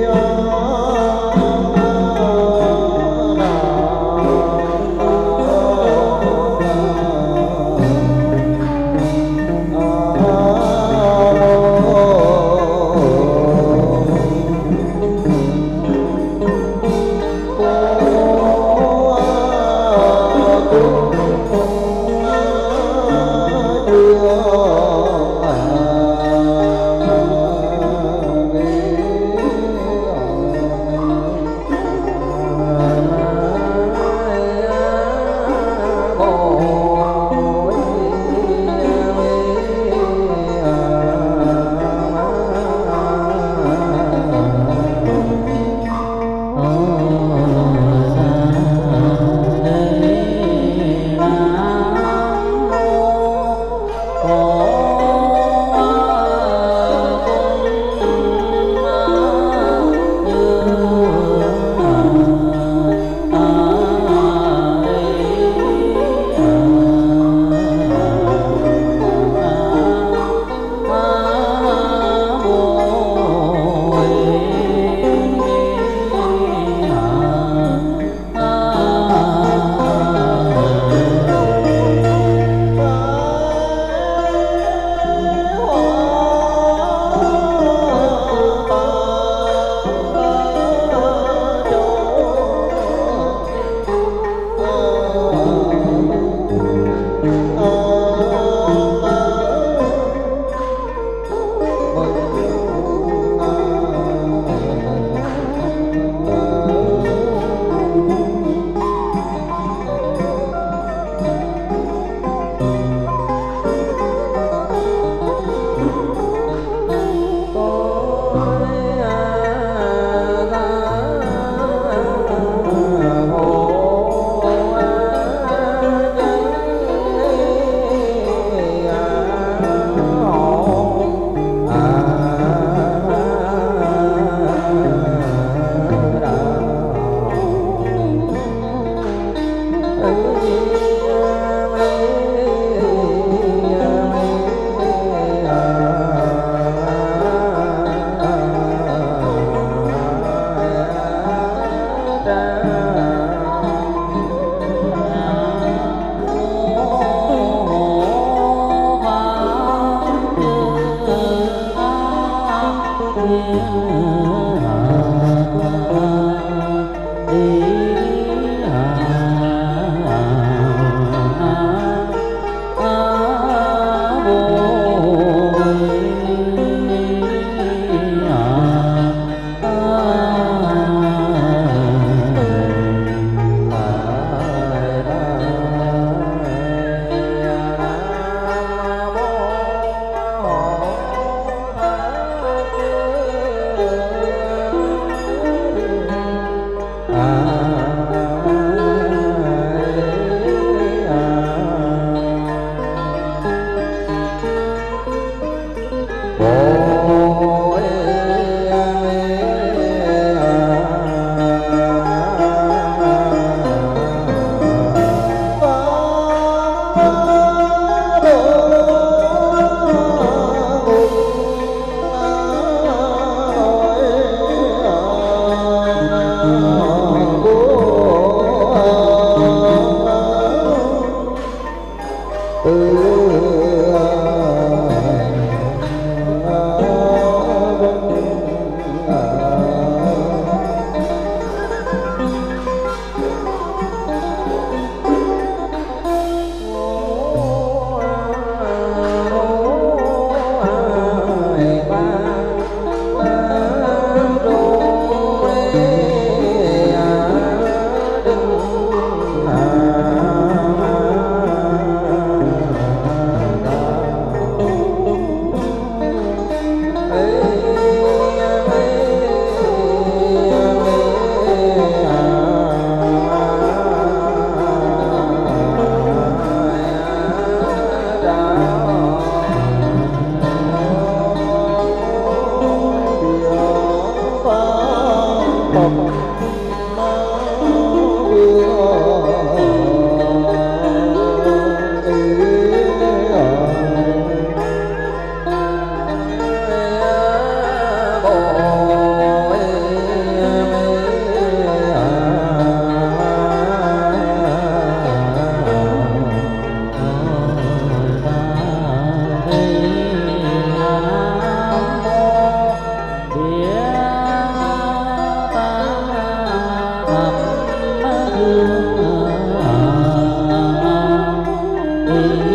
từ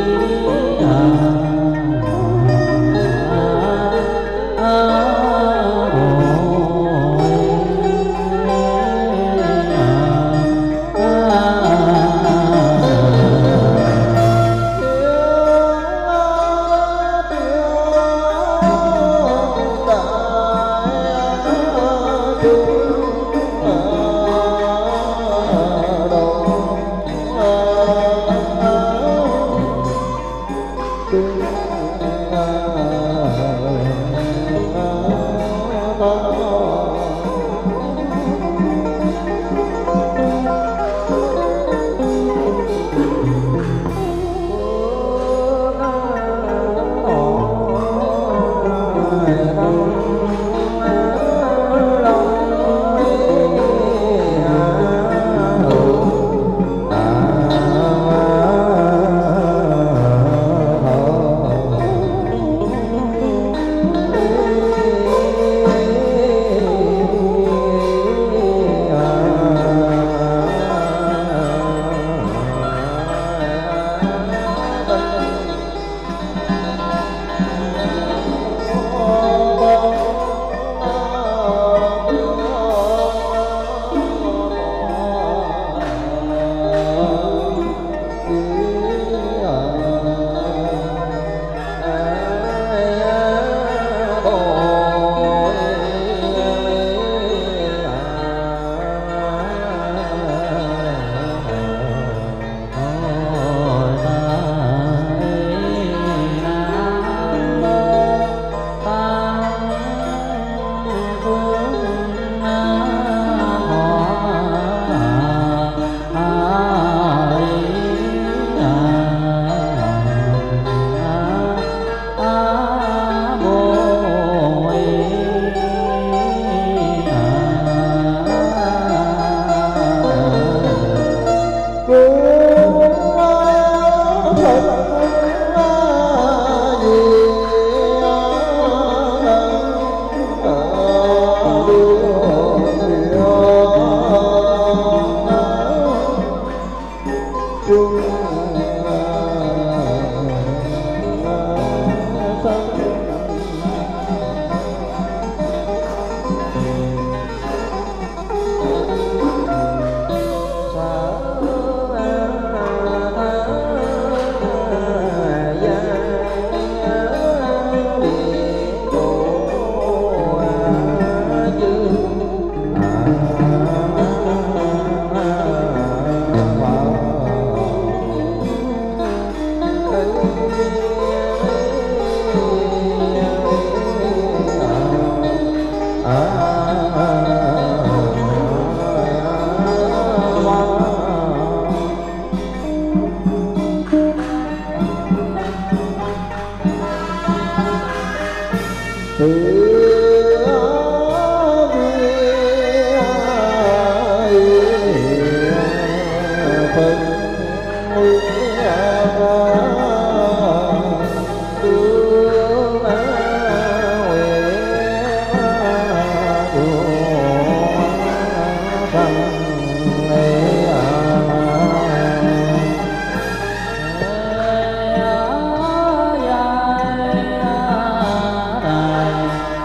a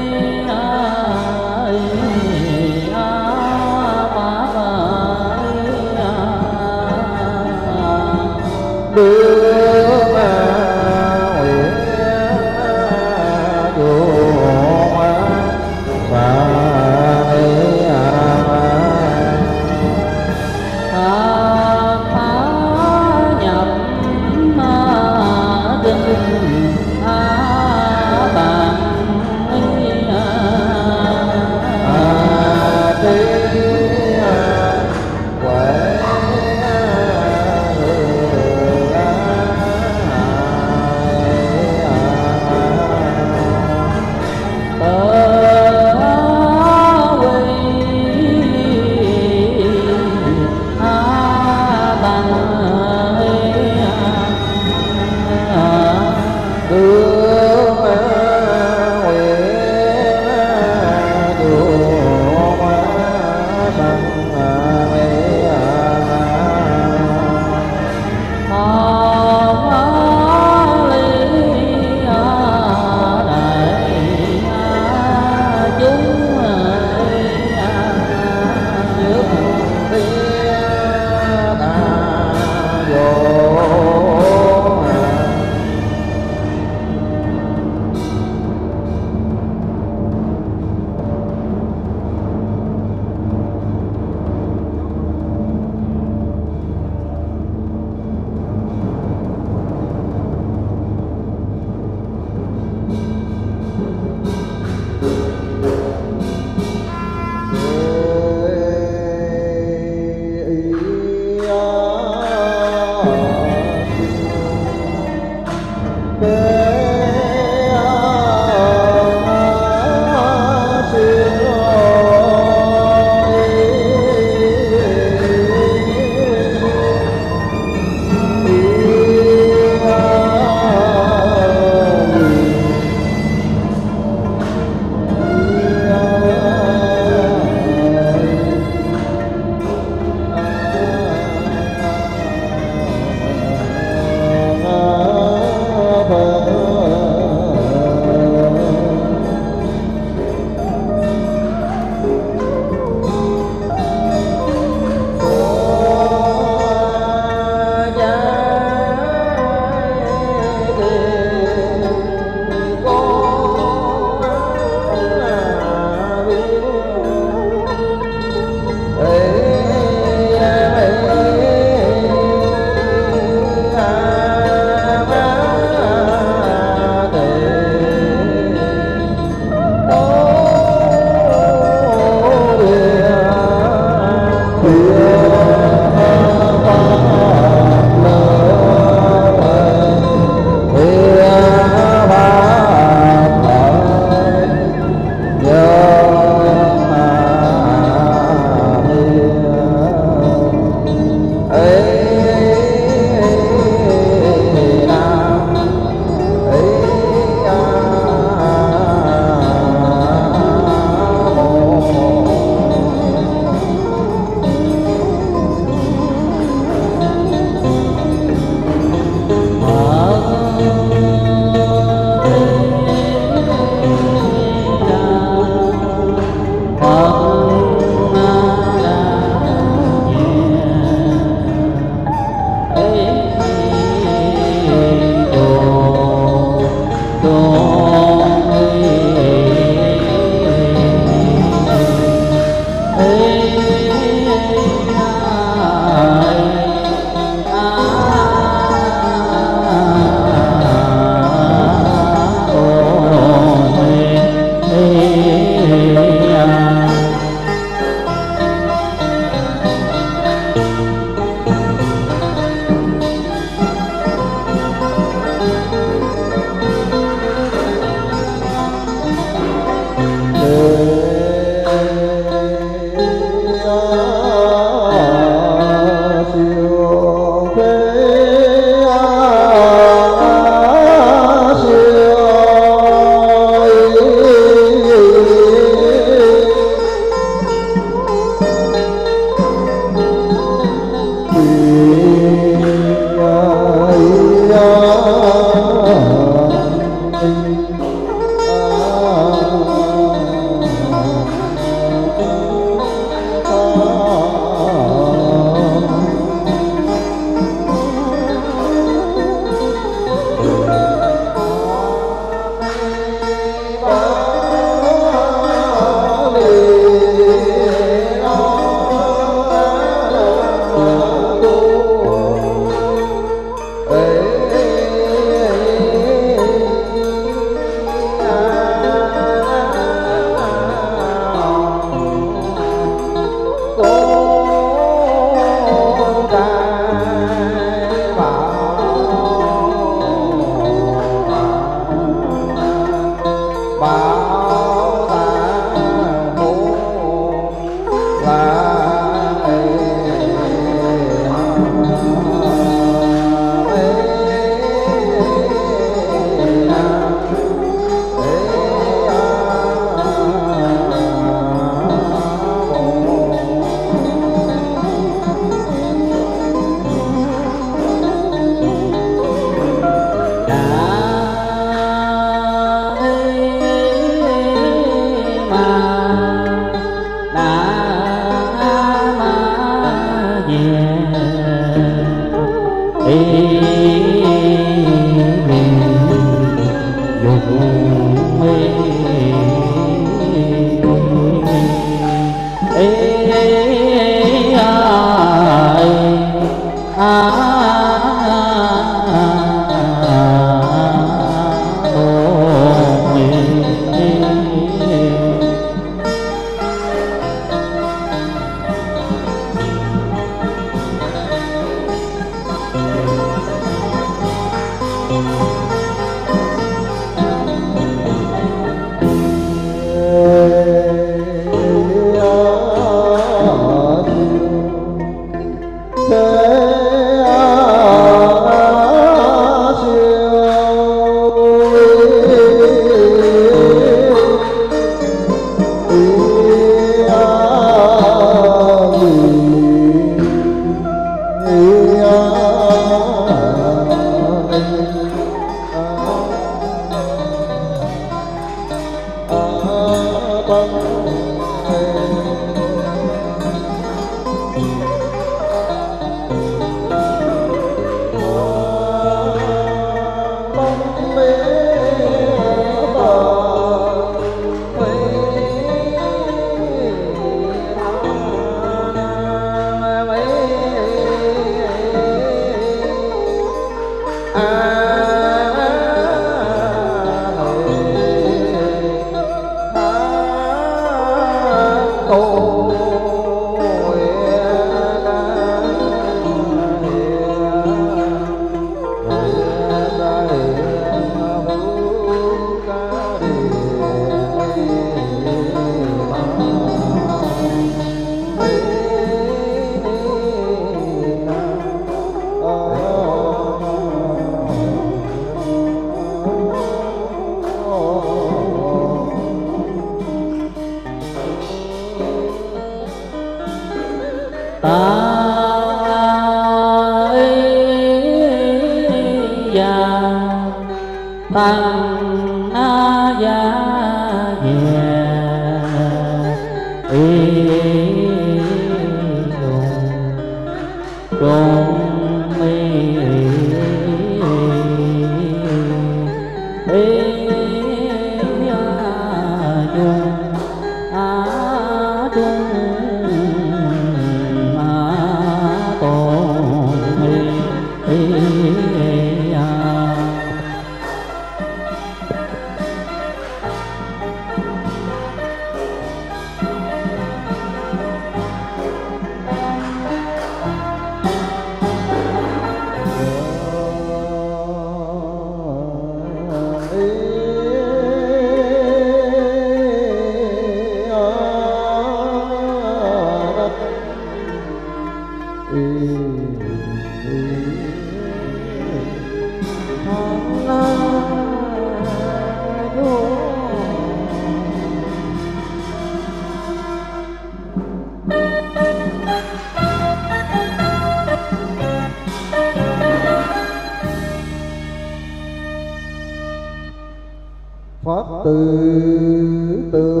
tử tử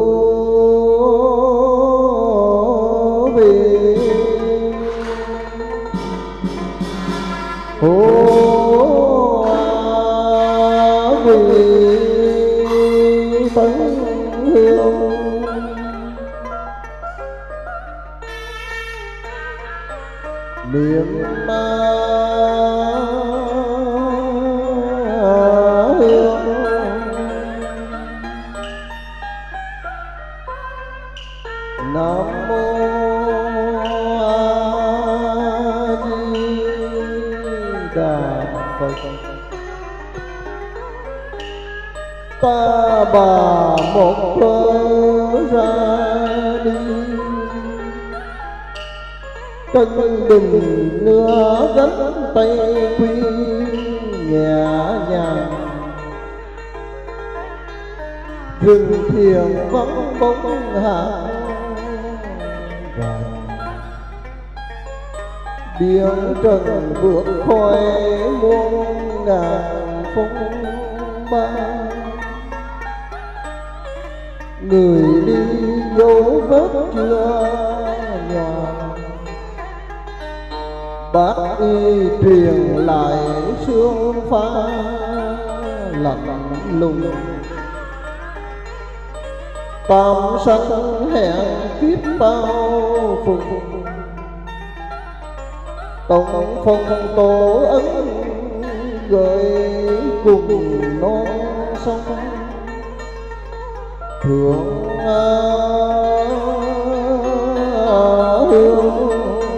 vì ô vì tấn hương niệm ma hương nam mô A Di Đà Phật. Ta bà một thơ ra đi tân đình nửa gánh tay quy nhẹ nhàng rừng thiền vắng bóng hạ biển trần vượt khỏi muôn ngàn phong ba người đi dấu vết chưa nhòa bác y truyền lại sương pha lạnh lùng tam sanh hẹn kiếp bao phục tổng phong tổ ấn gợi cùng non sông thượng hương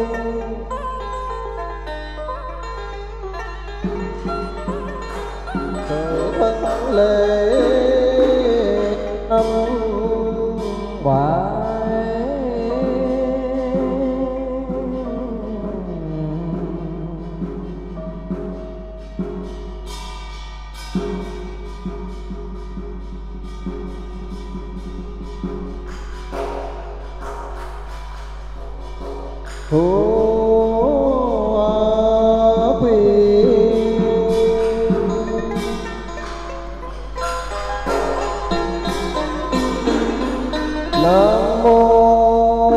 thời thân lễ năm quả Ô Quy Nam mô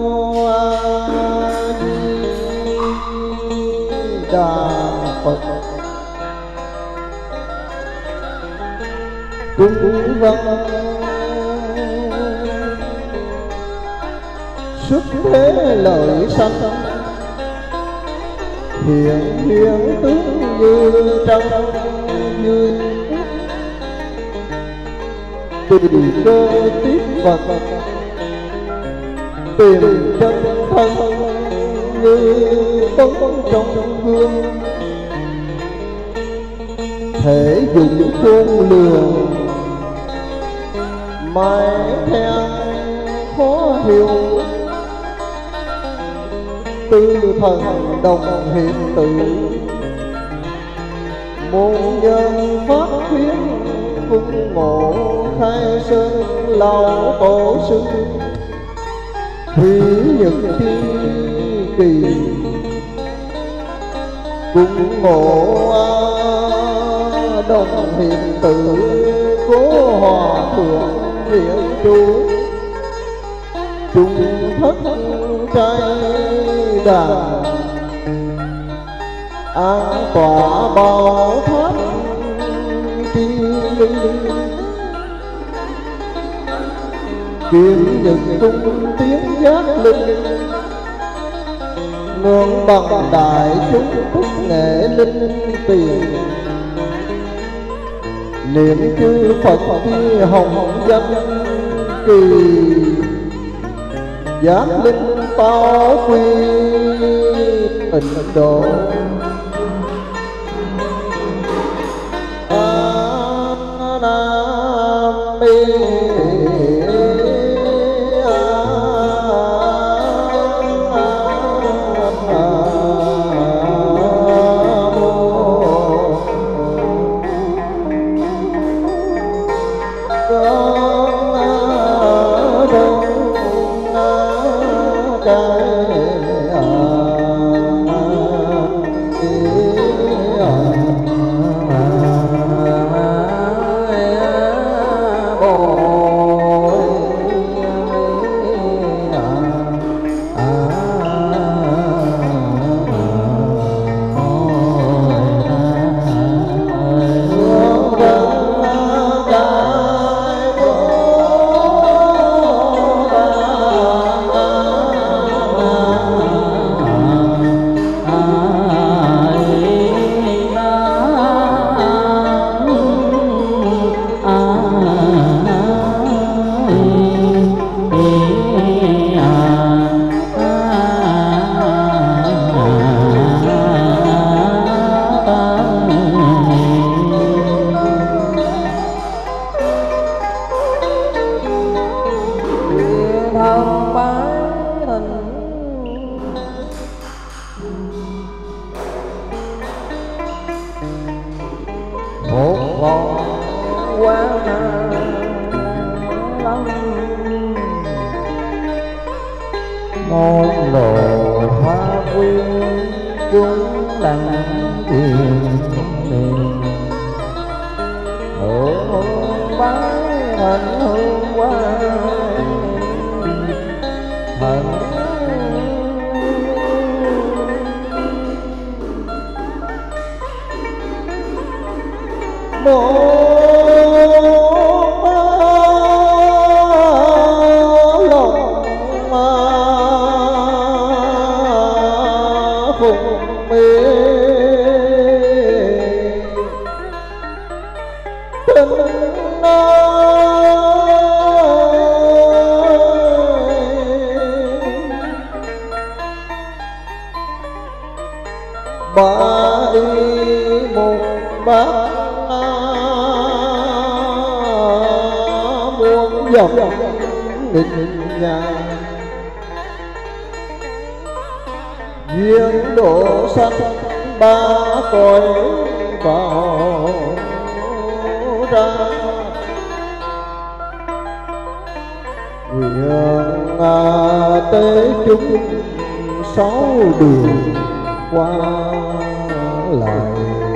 A Di Đà Phật. Cung văn xuất thế lợi sanh hiện hiện tướng như trăng như tùy cơ tiếp vật tìm chân thân như bóng trong gương thể dụng chuông lường mãi theo khó hiểu tư thần đồng hiện tự môn nhân phát khuyến cung ngộ khai sơn lão tổ sư thủy nhật thi kỳ cung ngộ đồng hiện tự cố hòa thượng hiện trú trung thất trai đàn an tọa bảo tháp chi kiếm nhật tung tiếng giác linh ngưỡng bằng đại chúng thức nghệ linh tiền niệm chư Phật thi hồng danh kỳ giác linh tao quy tịnh độ a nam mê ngôn lộ hoa quyên chúng lặng thiền niệm hương bái hành hương qua hạnh một lòng phụng mê tình ba y một bát muôn dòng nghịch ngàn duyên độ sanh ba cõi vào ra nguyện tế chúng sáu đường qua lại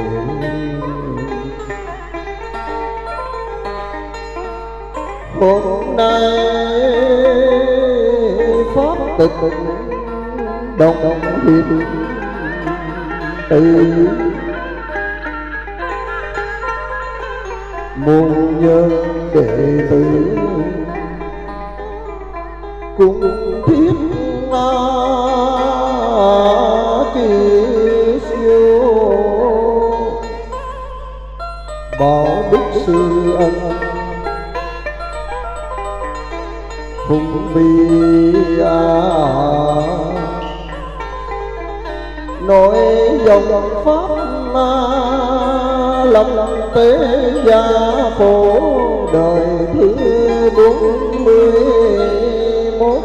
hôm nay pháp tịch đồng hiệp từ muôn nhân đệ tử cùng thiết kỳ siêu bảo đức sư ân phụng vi à nói dòng pháp ma lâm tế gia phổ đời thứ bốn mươi mốt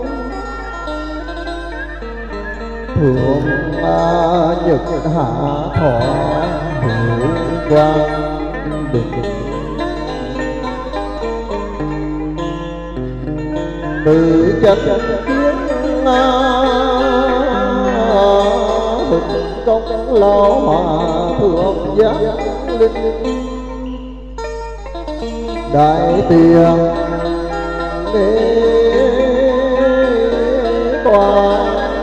thượng a nhật hạ thọ hữu quang định từ chân kiến hữu công lao hòa thượng giác linh đại tiền đế tòa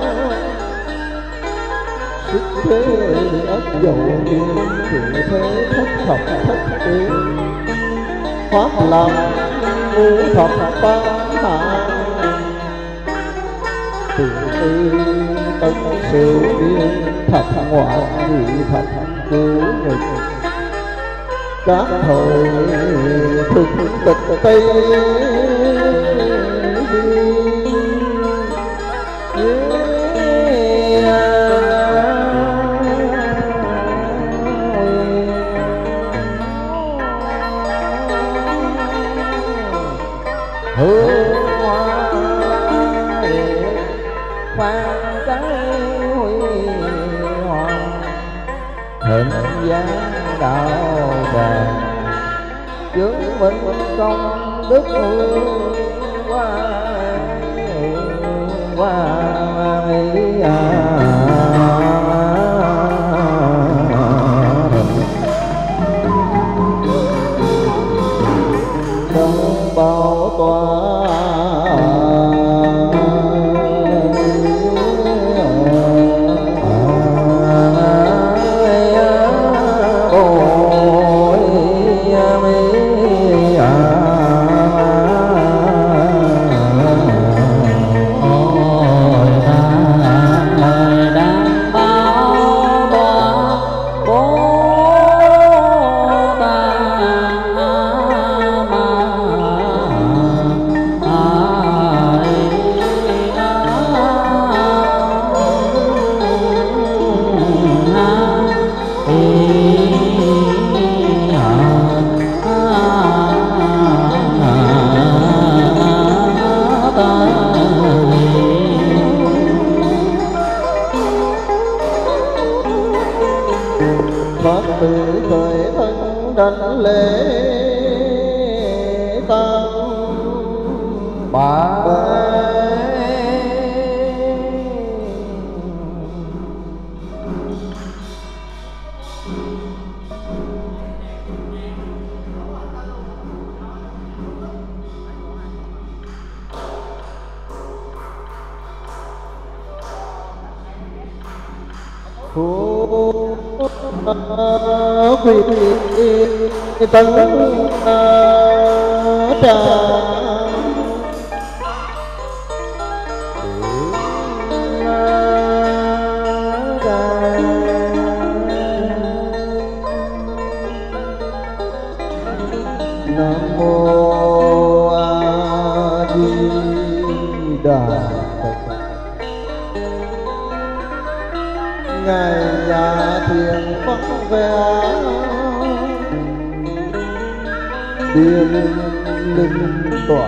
sức thế ất dầu tiên chủ thế thất thập thất tế pháp làm ngũ thập ba hạ tự tư tân sự biên thập ngoại nhị thập cứu nghịch các thời thực tịch tây hương hoa liệt phan cái huy hoàng hình dáng đạo vàng chứng minh công đức hương hoa hoa bảo tòa Phật tử khởi thân đảnh lễ tam bảo quỳ tấn trà Nam mô A Di Đà Phật. Ngài nhà thiền vắng vẻ điềm linh tỏa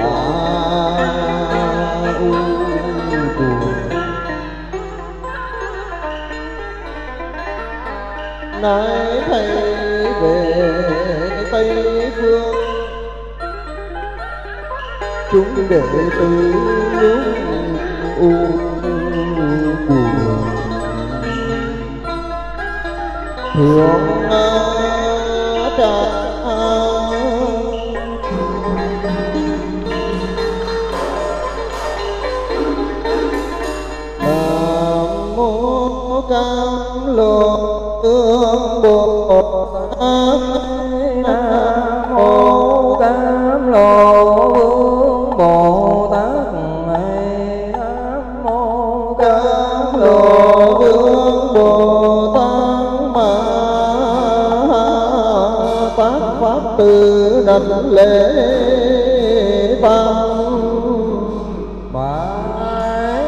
u buồn. Nay thầy về Tây phương, chúng đệ tử nước u buồn thượng trà. Nam mô Cam Lộ Vương Bồ Tát. Nam mô Cam Lộ Vương Bồ Tát. Nam mô Cam Lộ Vương Bồ Tát Ma Tát pháp từ đảnh lễ tam bái.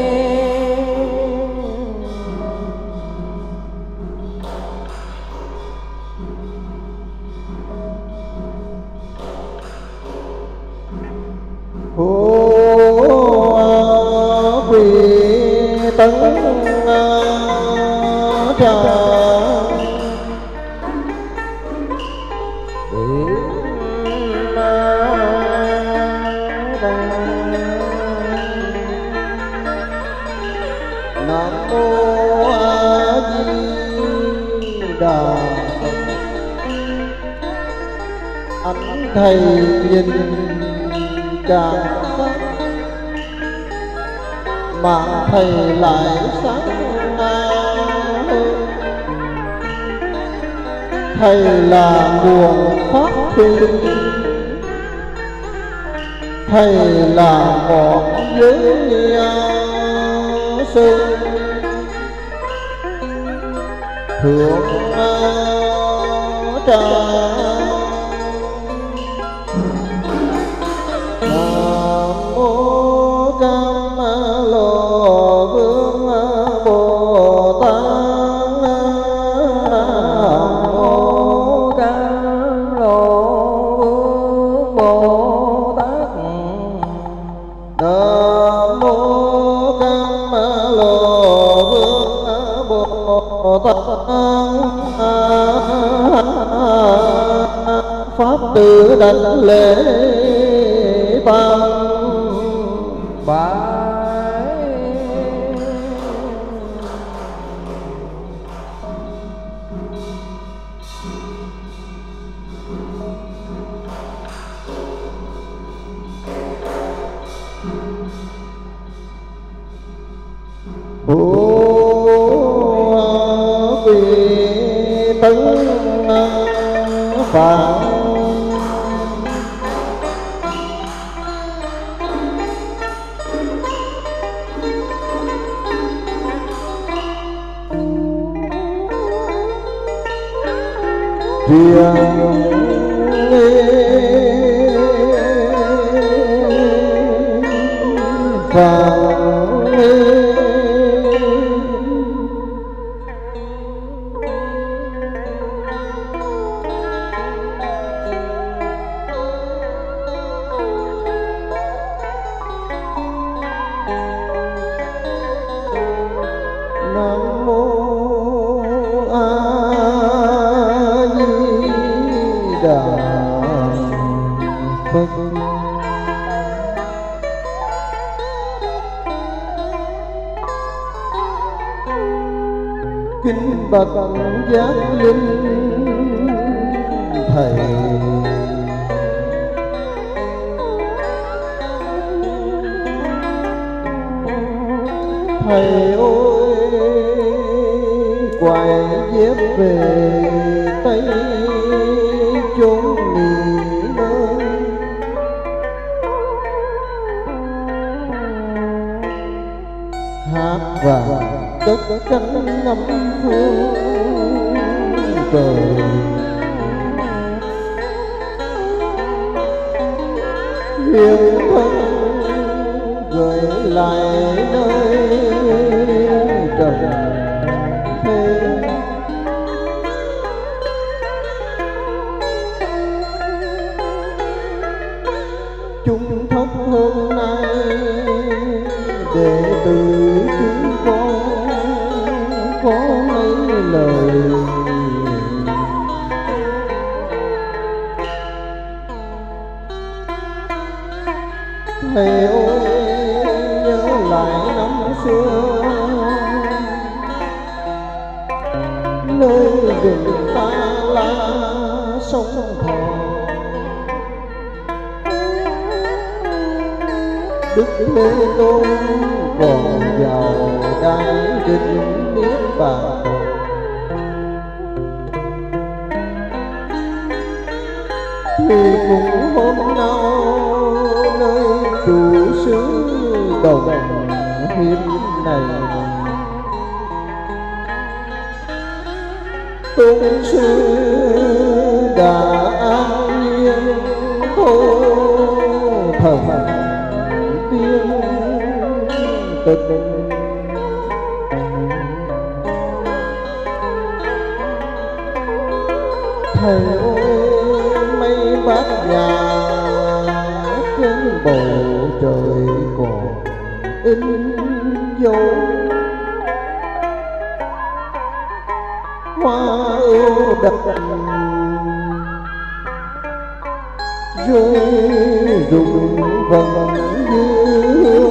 Ô quỳ tấn trà Nam mô A Di Đà Phật. Ánh thầy nhìn càng sáng, mạng thầy lại sáng hơn. Thầy là nguồn pháp thủy, thầy là ngọn giới sơn thượng trà. Nam mô Cam Lộ Vương Bồ Tát. Nam mô Cam Lộ Vương Bồ Tát. Nam mô Cam Lộ Vương Bồ Tát. Pháp từ đảnh lễ tam bái. ô quỳ tấn phạn thiền phạn Nam mô A Di Đà Phật. Kính bạch giác linh thầy, thầy ơi quài dép về Tây chốn nghỉ ngơi. Hát vàng cất cánh ngắm phương trời, hiền thân gửi lại nơi trần thế. Chung thấp hôm nay đệ tử chúng con có mấy lời. Thầy ơi nhớ lại năm xưa, nơi rừng ta la sông thọ, Đức Thế Tôn còn vào đại định niết bàn. Thì cũng hôm nào nơi trụ xứ đồng hiệp này, Tôn sư đã an nhiên thô thần tiên tịch. Thầy ơi mấy bát nhà trên bầu trời còn in dấu hoa ưu đặc rơi rụng vầng dương.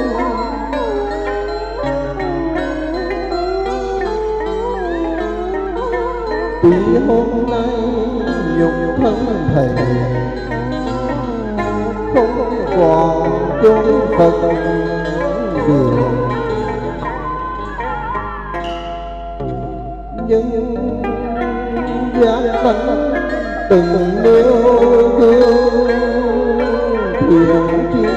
Tuy hôm nay nhục thân thầy không còn chốn Phật đường, nhưng giác tánh từng nêu gương thiện chí.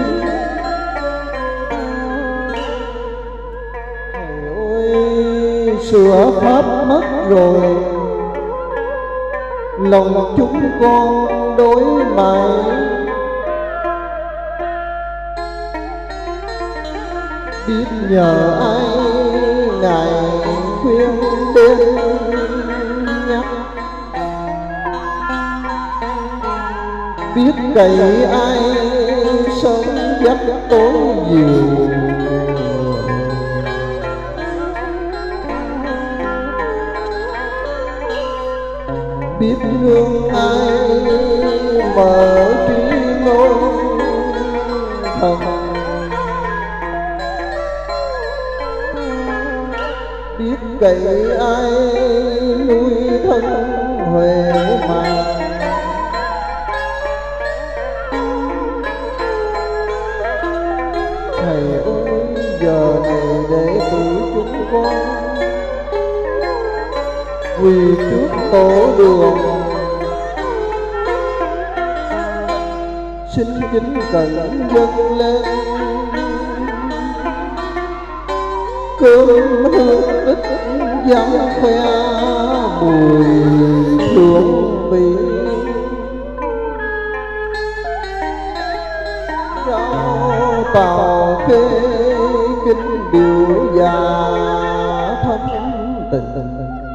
Thầy ơi sửa pháp mất rồi, lòng chúng con đối mãi. Biết nhờ ai ngài khuyên đến nhắc, biết cậy ai sớm dắt tối diệu. Biết hương ai mở trí ngôn thần, biết cậy ai nuôi thân huệ mạng. Thầy ơi giờ này đệ tử chúng con quỳ trước tổ đường, xin kính cẩn dâng lên cơm hương tích dám khoe mùi thương bì. Rau tàu khê kinh điệu già thâm tình,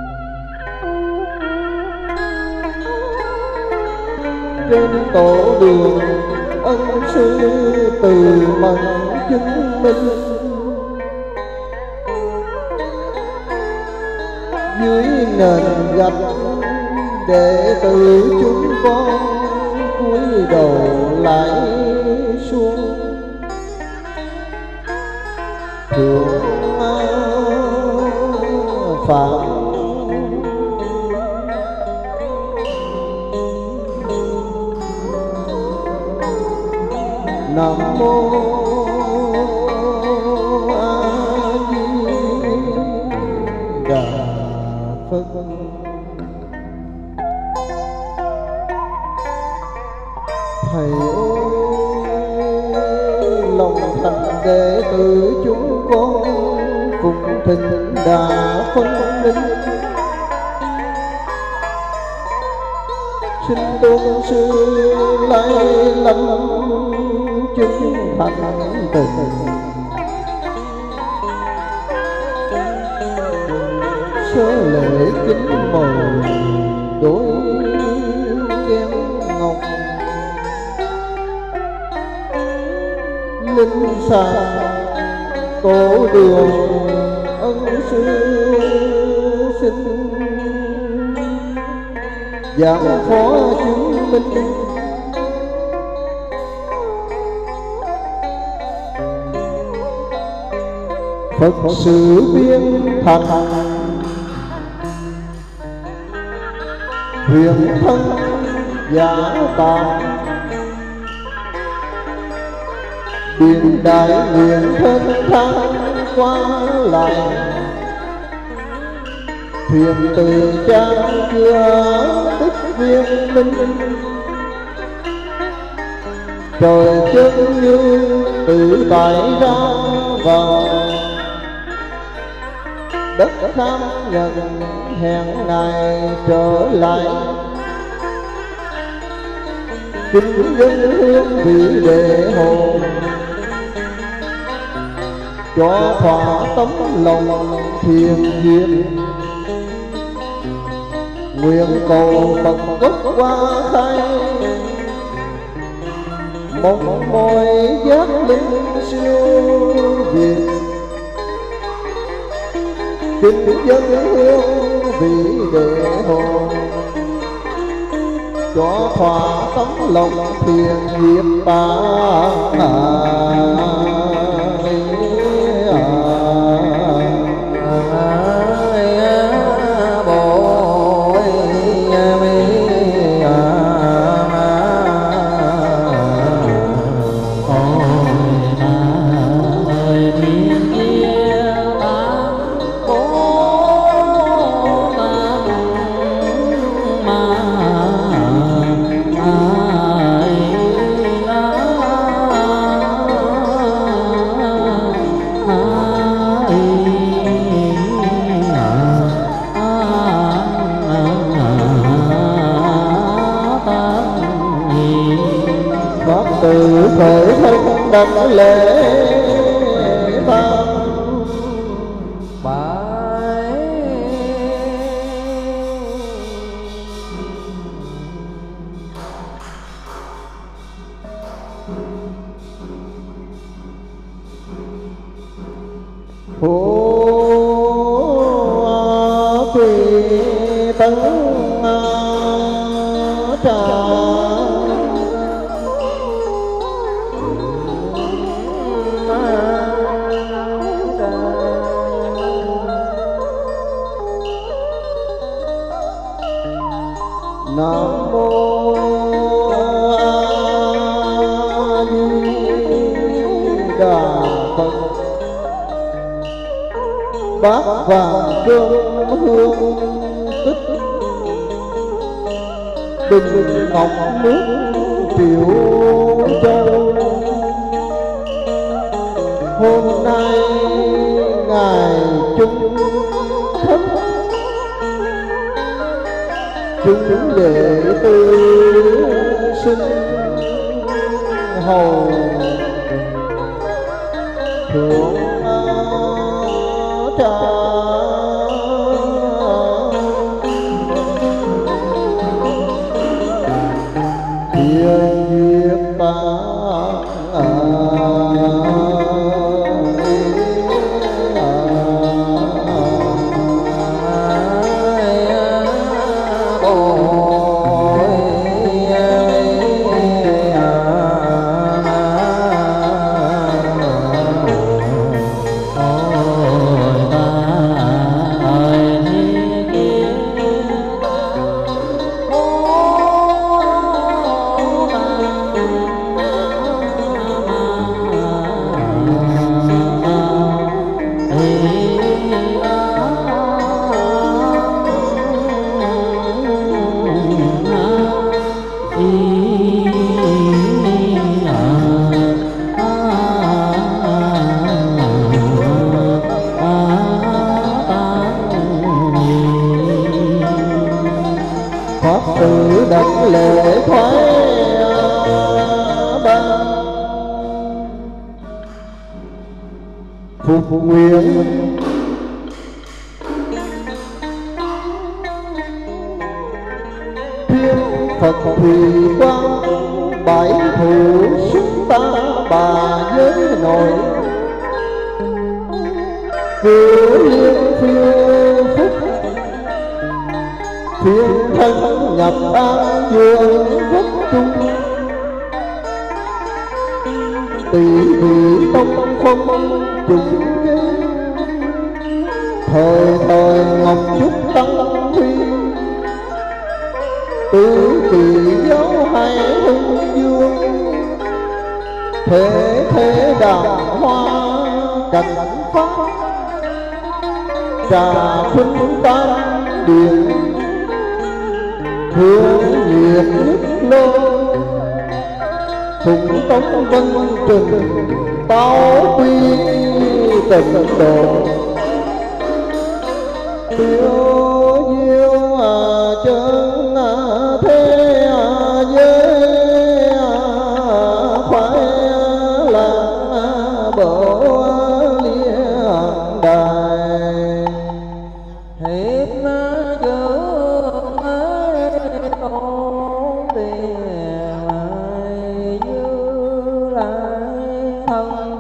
trên tổ đường ân sư từ mẫn chứng minh. Dưới nền gạch đệ tử chúng con cúi đầu lại xuống, thượng phạm Nam mô A Di Đà. thịnh đã phân linh, xin tôn sư lai lâm chúng thành tình, sớ lễ kính mời đối chén ngọc, linh xa tổ đường ân sư sinh, giảng phó chứng minh Phật sự biên thành, huyền thân giả tạng, biên đại nguyện thân thang qua lại, thuyền từ trang chưa đức viên minh, trời chân như tự tại ra vào, đất khám nhận hẹn ngày trở lại, kính dân hương vị đệ hồn, cho thỏa tấm lòng thiền diệm, nguyện cầu Phật gốc qua khai, mong mỏi giác linh siêu việt, kính dân hương vị đệ hồn, cho thỏa tấm lòng thiền diệm ta. Từ khởi thân đảnh lễ tam bái, phổ quỳ tấn trà, Nam mô A Di Đà Phật. Bát vàng cơm hương tích, bình ngọc nước triệu châu, hôm nay ngài chung thất, chúng đệ tử sinh hầu thượng trà, thiên diệt ta ta tử đảnh lễ thoái ban phục nguyện thiên Phật thủy quang bãi thủ xuất ta bà giới nội cứu liên phiêu phúc phiên thân nhập an dương quốc trung tỷ vị tông phong trùng thời thời ngọc trúc tăng huy tứ kỳ giáo hai hưng dương thế thế đàng hoa cảnh pháp trà khuynh tam điện hương nhiệt nhất lô phụng tống vân trình táo quy tịnh độ tiêu diêu à chân à thế à giới à phải làm à bộ liên đài hiệp dương tôn tiền lại như lại thân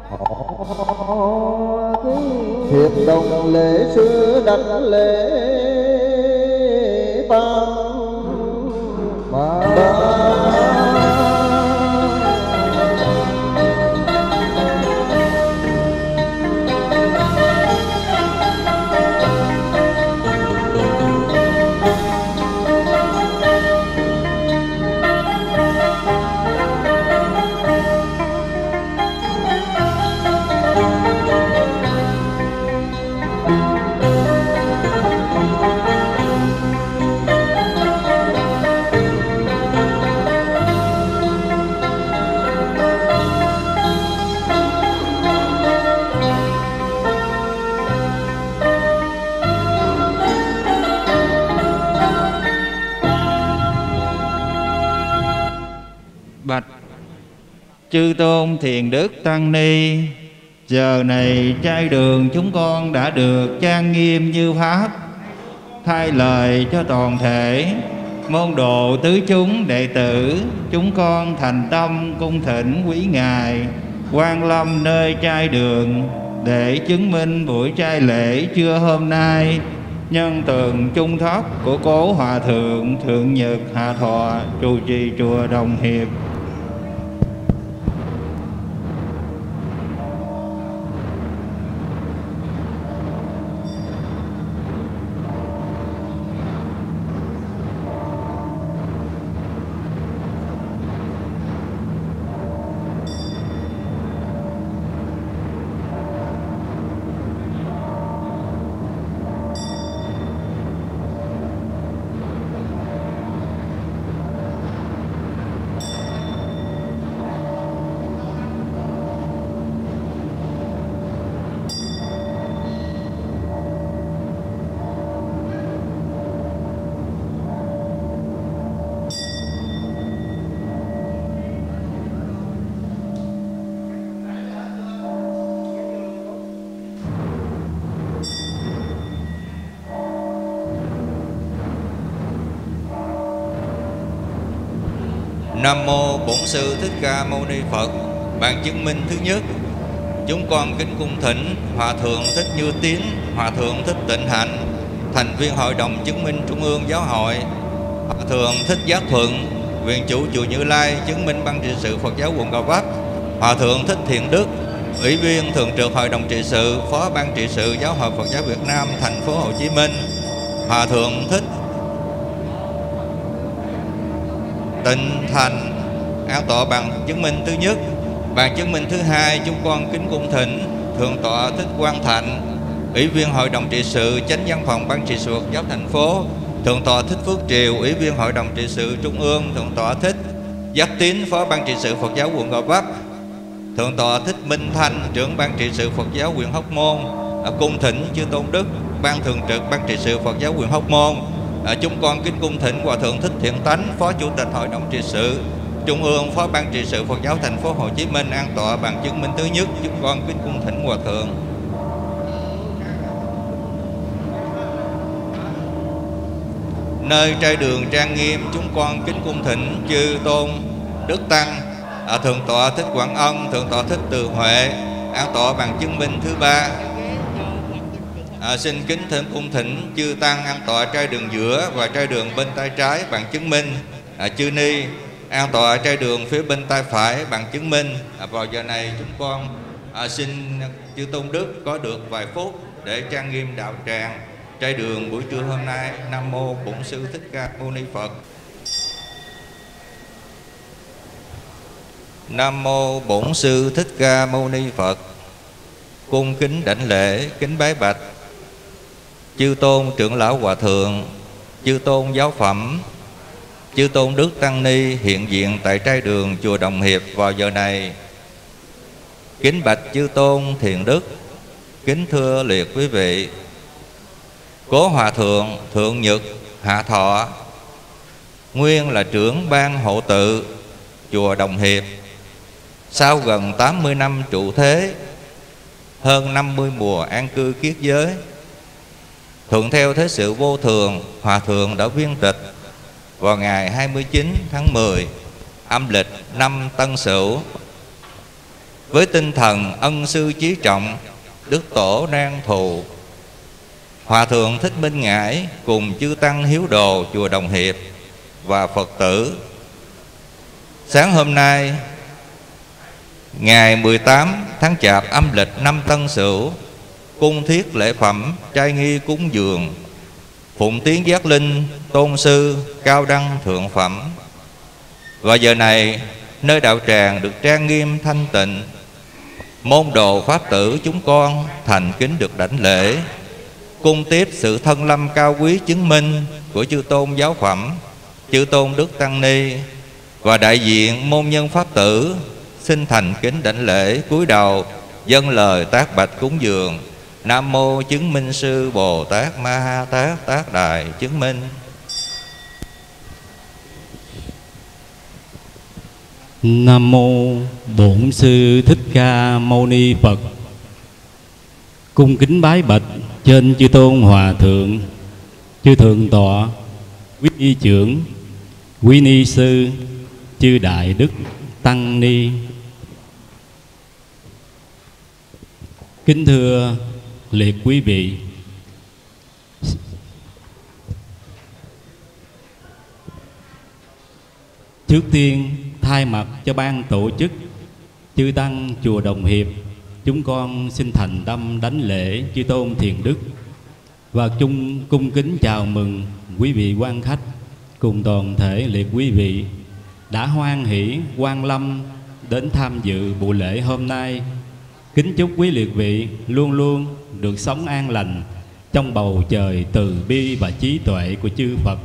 hiệp đồng lễ sư đảnh lễ tam ba bạch chư tôn thiền đức tăng ni, giờ này trai đường chúng con đã được trang nghiêm như pháp, thay lời cho toàn thể môn đồ tứ chúng đệ tử chúng con thành tâm cung thỉnh quý ngài quan lâm nơi trai đường để chứng minh buổi trai lễ trưa hôm nay nhân tường chung thất của cố hòa thượng Thượng Nhật Hà Thọ trụ trì chùa Đồng Hiệp. Nam mô Bổn Sư Thích Ca Mâu Ni Phật. Bản chứng minh thứ nhất, chúng con kính cung thỉnh Hòa thượng Thích Như Tiến, Hòa thượng Thích Tịnh Hạnh, thành viên Hội đồng chứng minh Trung ương Giáo hội, Hòa thượng Thích Giác Thuận, viện chủ chùa Như Lai, chứng minh ban trị sự Phật giáo quận Gò Vấp, Hòa thượng Thích Thiện Đức, ủy viên thường trực Hội đồng trị sự, phó ban trị sự Giáo hội Phật giáo Việt Nam thành phố Hồ Chí Minh, Hòa thượng Thích Tịnh Thành an tọa bằng chứng minh thứ nhất. Bằng chứng minh thứ hai, chúng con kính cung thỉnh Thượng tọa Thích Quang Thạnh, ủy viên Hội đồng trị sự, chánh văn phòng ban trị sự Phật giáo thành phố, Thượng tọa Thích Phước Triều, ủy viên Hội đồng trị sự Trung ương, Thượng tọa Thích Giác Tín, phó ban trị sự Phật giáo quận Gò Vấp, Thượng tọa Thích Minh Thanh, trưởng ban trị sự Phật giáo huyện Hóc Môn, cung thỉnh chư tôn đức ban thường trực ban trị sự Phật giáo huyện Hóc Môn, À, chúng con kính cung thỉnh Hòa thượng Thích Thiện Tánh, Phó Chủ tịch Hội đồng trị sự Trung ương, Phó Ban trị sự Phật giáo Thành phố Hồ Chí Minh an tọa bằng chứng minh thứ nhất. Chúng con kính cung thỉnh Hòa thượng. Nơi trai đường trang nghiêm, chúng con kính cung thỉnh chư tôn Đức Tăng, à, Thượng tọa Thích Quảng Ân, Thượng tọa Thích Từ Huệ an tọa bằng chứng minh thứ ba. À, xin kính thỉnh cung thỉnh chư Tăng an tọa trai đường giữa và trai đường bên tay trái bằng chứng minh. À, chư Ni an tọa trai đường phía bên tay phải bằng chứng minh. À, vào giờ này chúng con à, xin chư Tôn Đức có được vài phút để trang nghiêm đạo tràng trai đường buổi trưa hôm nay. Nam mô Bổn Sư Thích Ca Mâu Ni Phật. Nam mô Bổn Sư Thích Ca Mâu Ni Phật. Cung kính đảnh lễ, kính bái bạch chư tôn trưởng lão hòa thượng, chư tôn giáo phẩm, chư tôn đức tăng ni hiện diện tại trai đường chùa Đồng Hiệp vào giờ này. Kính bạch chư tôn thiền đức, kính thưa liệt quý vị. Cố hòa thượng Thượng Nhật Hạ Thọ, nguyên là trưởng ban hộ tự chùa Đồng Hiệp, sau gần tám mươi năm trụ thế, hơn năm mươi mùa an cư kiết giới, thuận theo thế sự vô thường, hòa thượng đã viên tịch vào ngày hai mươi chín tháng mười âm lịch năm Tân Sửu. Với tinh thần ân sư chí trọng, Đức Tổ Nan Thù, Hòa thượng Thích Minh Ngãi cùng chư tăng hiếu đồ chùa Đồng Hiệp và Phật tử, sáng hôm nay ngày mười tám tháng Chạp âm lịch năm Tân Sửu, cung thiết lễ phẩm trai nghi cúng dường phụng tiến giác linh tôn sư cao đăng thượng phẩm. Và giờ này nơi đạo tràng được trang nghiêm thanh tịnh, môn đồ pháp tử chúng con thành kính được đảnh lễ, cung tiếp sự thân lâm cao quý chứng minh của chư tôn giáo phẩm, chư tôn đức tăng ni và đại diện môn nhân pháp tử xin thành kính đảnh lễ cúi đầu dâng lời tác bạch cúng dường. Nam mô chứng minh sư Bồ Tát Ma Ha Tát Tác Đại chứng minh. Nam mô Bổn Sư Thích Ca Mâu Ni Phật. Cung kính bái bạch trên chư tôn hòa thượng, chư thượng tọa, quý y trưởng, quý ni sư, chư đại đức tăng ni. Kính thưa liệt quý vị, trước tiên thay mặt cho ban tổ chức chư tăng chùa Đồng Hiệp, chúng con xin thành tâm đảnh lễ chư tôn thiền đức và chung cung kính chào mừng quý vị quan khách cùng toàn thể liệt quý vị đã hoan hỷ quan lâm đến tham dự buổi lễ hôm nay. Kính chúc quý liệt vị luôn luôn được sống an lành trong bầu trời từ bi và trí tuệ của chư Phật.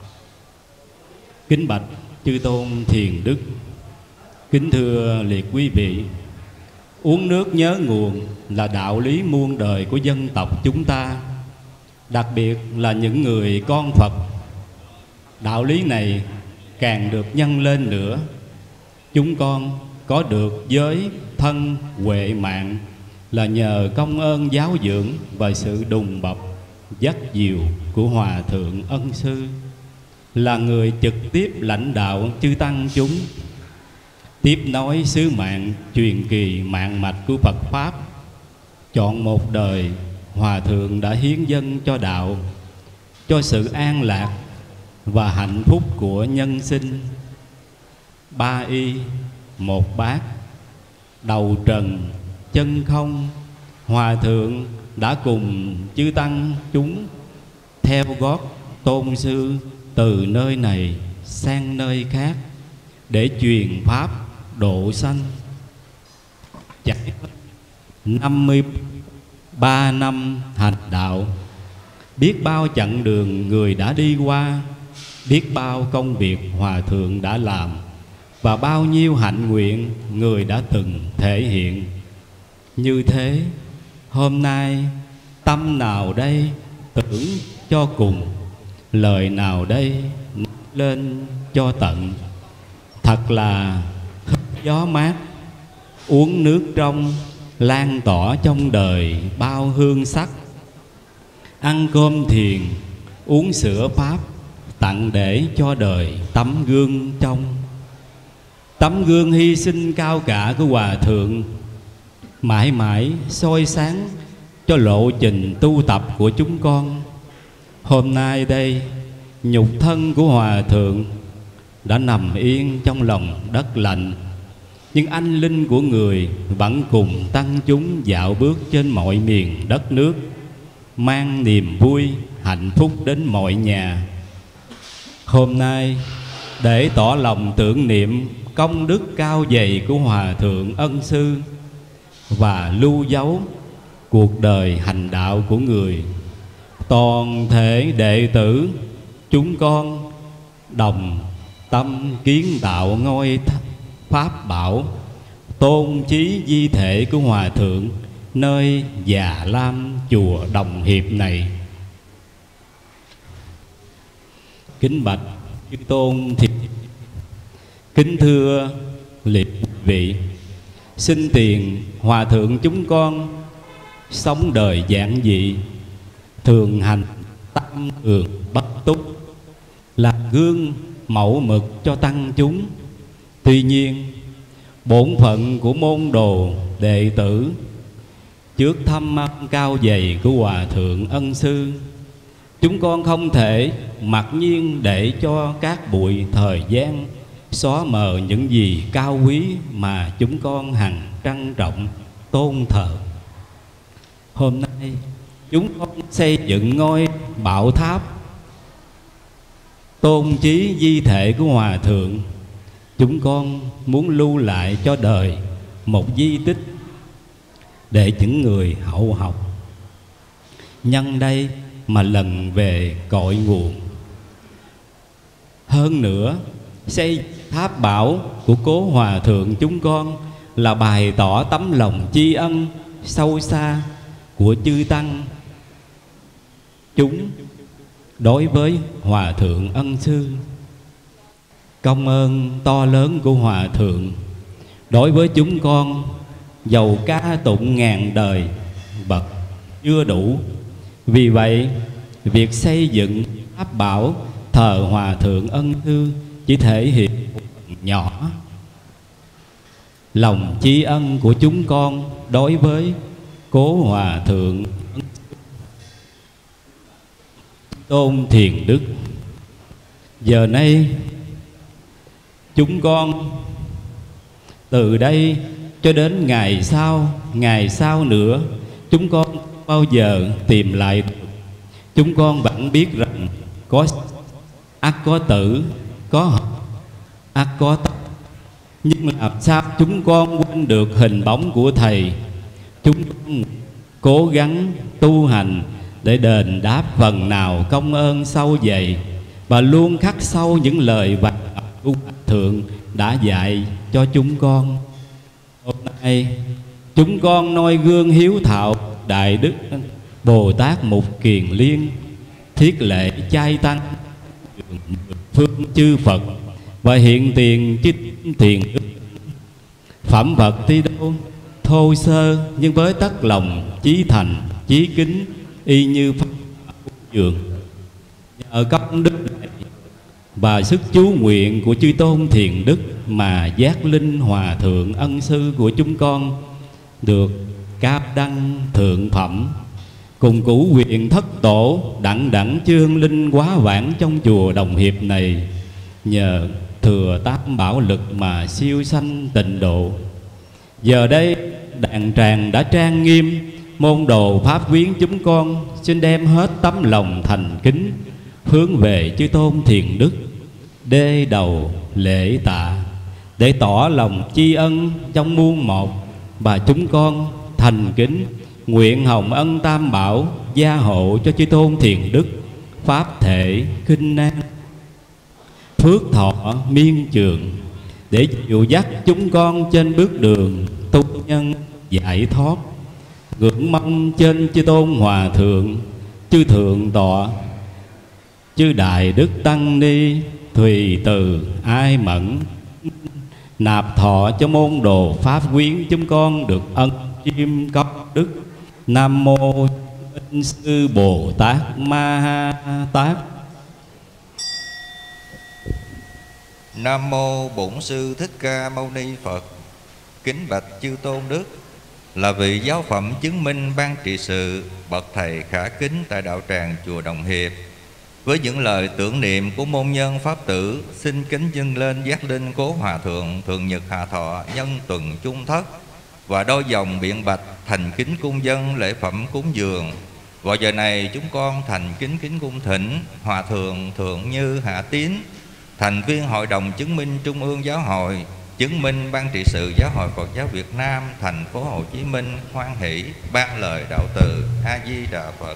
Kính bạch chư tôn thiền đức, kính thưa liệt quý vị, uống nước nhớ nguồn là đạo lý muôn đời của dân tộc chúng ta, đặc biệt là những người con Phật. Đạo lý này càng được nhân lên nữa. Chúng con có được giới thân huệ mạng là nhờ công ơn giáo dưỡng và sự đùm bọc dắt dìu của Hòa Thượng Ân Sư, là người trực tiếp lãnh đạo chư tăng chúng, tiếp nối sứ mạng truyền kỳ mạng mạch của Phật Pháp. Chọn một đời, Hòa Thượng đã hiến dâng cho đạo, cho sự an lạc và hạnh phúc của nhân sinh. Ba y một bát, đầu trần chân không, Hòa Thượng đã cùng chư tăng chúng theo gót tôn sư từ nơi này sang nơi khác để truyền pháp độ sanh. Trải năm mươi ba năm hành đạo, biết bao chặng đường người đã đi qua, biết bao công việc Hòa Thượng đã làm và bao nhiêu hạnh nguyện người đã từng thể hiện. Như thế, hôm nay tâm nào đây tưởng cho cùng, lời nào đây lên cho tận. Thật là gió mát, uống nước trong, lan tỏa trong đời bao hương sắc. Ăn cơm thiền, uống sữa pháp, tặng để cho đời tấm gương trong. Tấm gương hy sinh cao cả của Hòa Thượng mãi mãi soi sáng cho lộ trình tu tập của chúng con. Hôm nay đây, nhục thân của Hòa Thượng đã nằm yên trong lòng đất lạnh, nhưng anh linh của người vẫn cùng tăng chúng dạo bước trên mọi miền đất nước, mang niềm vui, hạnh phúc đến mọi nhà. Hôm nay, để tỏ lòng tưởng niệm công đức cao dày của Hòa Thượng Ân Sư và lưu dấu cuộc đời hành đạo của người, toàn thể đệ tử chúng con đồng tâm kiến tạo ngôi Pháp Bảo, tôn chí di thể của Hòa Thượng nơi Già Lam chùa Đồng Hiệp này. Kính bạch chư tôn thiện, kính thưa liệt vị, xin tiền Hòa Thượng chúng con sống đời giản dị, thường hành tam thường bất túc, là gương mẫu mực cho tăng chúng. Tuy nhiên, bổn phận của môn đồ đệ tử trước thâm ân cao dày của Hòa Thượng Ân Sư, chúng con không thể mặc nhiên để cho các bụi thời gian xóa mờ những gì cao quý mà chúng con hằng trân trọng tôn thờ. Hôm nay chúng con xây dựng ngôi bảo tháp tôn chí di thể của Hòa Thượng. Chúng con muốn lưu lại cho đời một di tích để những người hậu học nhân đây mà lần về cội nguồn. Hơn nữa, xây tháp bảo của cố Hòa Thượng chúng con là bày tỏ tấm lòng tri ân sâu xa của chư tăng chúng đối với Hòa Thượng Ân Sư. Công ơn to lớn của Hòa Thượng đối với chúng con dầu ca tụng ngàn đời bậc chưa đủ. Vì vậy, việc xây dựng pháp bảo thờ Hòa Thượng Ân Sư chỉ thể hiện một phần nhỏ lòng tri ân của chúng con đối với cố Hòa Thượng Tôn Thiền Đức. Giờ nay chúng con từ đây cho đến ngày sau, ngày sau nữa, chúng con không bao giờ tìm lại được. Chúng con vẫn biết rằng có ắt có tử, có hợp ắt có tận. Nhưng làm sao chúng con quên được hình bóng của Thầy? Chúng con cố gắng tu hành để đền đáp phần nào công ơn sâu dày, và luôn khắc sâu những lời và của Hòa Thượng đã dạy cho chúng con. Hôm nay chúng con noi gương hiếu thảo Đại Đức Bồ Tát Mục Kiền Liên, thiết lệ chai tăng phương chư Phật và hiện tiền chích tiền đức. Phẩm vật tuy đâu thô sơ, nhưng với tất lòng chí thành chí kính, y như pháp dường. Nhờ công đức này và sức chú nguyện của chư tôn thiền đức mà giác linh Hòa Thượng Ân Sư của chúng con được cao đăng thượng phẩm, cùng cửu quyền thất tổ đặng đẳng chương linh quá vãng trong chùa Đồng Hiệp này, nhờ thừa tam bảo lực mà siêu sanh tịnh độ. Giờ đây đàn tràng đã trang nghiêm, môn đồ pháp viếng chúng con xin đem hết tấm lòng thành kính hướng về chư tôn thiền đức, đê đầu lễ tạ để tỏ lòng tri ân trong muôn một. Và chúng con thành kính nguyện hồng ân tam bảo gia hộ cho chư tôn thiền đức, pháp thể khinh nan, phước thọ miên trường, để dìu dắt chúng con trên bước đường tu nhân giải thoát. Ngưỡng mong trên chư tôn Hòa Thượng, chư Thượng tọa, chư đại đức tăng ni thùy từ ai mẫn, nạp thọ cho môn đồ pháp quyến chúng con được ân chiêm công đức. Nam mô Minh Sư Bồ Tát Ma Ha Tát. Nam mô Bổn Sư Thích Ca Mâu Ni Phật. Kính bạch chư tôn đức, là vị giáo phẩm chứng minh ban trị sự, bậc thầy khả kính tại đạo tràng chùa Đồng Hiệp. Với những lời tưởng niệm của môn nhân pháp tử, xin kính dâng lên giác linh Cố Hòa Thượng Thượng Nhật Hạ Thọ nhân tuần chung thất và đôi dòng biện bạch thành kính cung dân lễ phẩm cúng dường. Vào giờ này chúng con thành kính kính cung thỉnh Hòa Thượng Thượng Như Hạ Tín, thành viên Hội đồng chứng minh Trung ương Giáo hội, chứng minh ban trị sự Giáo hội Phật giáo Việt Nam thành phố Hồ Chí Minh hoan hỷ ban lời đạo từ. A Di Đà Phật.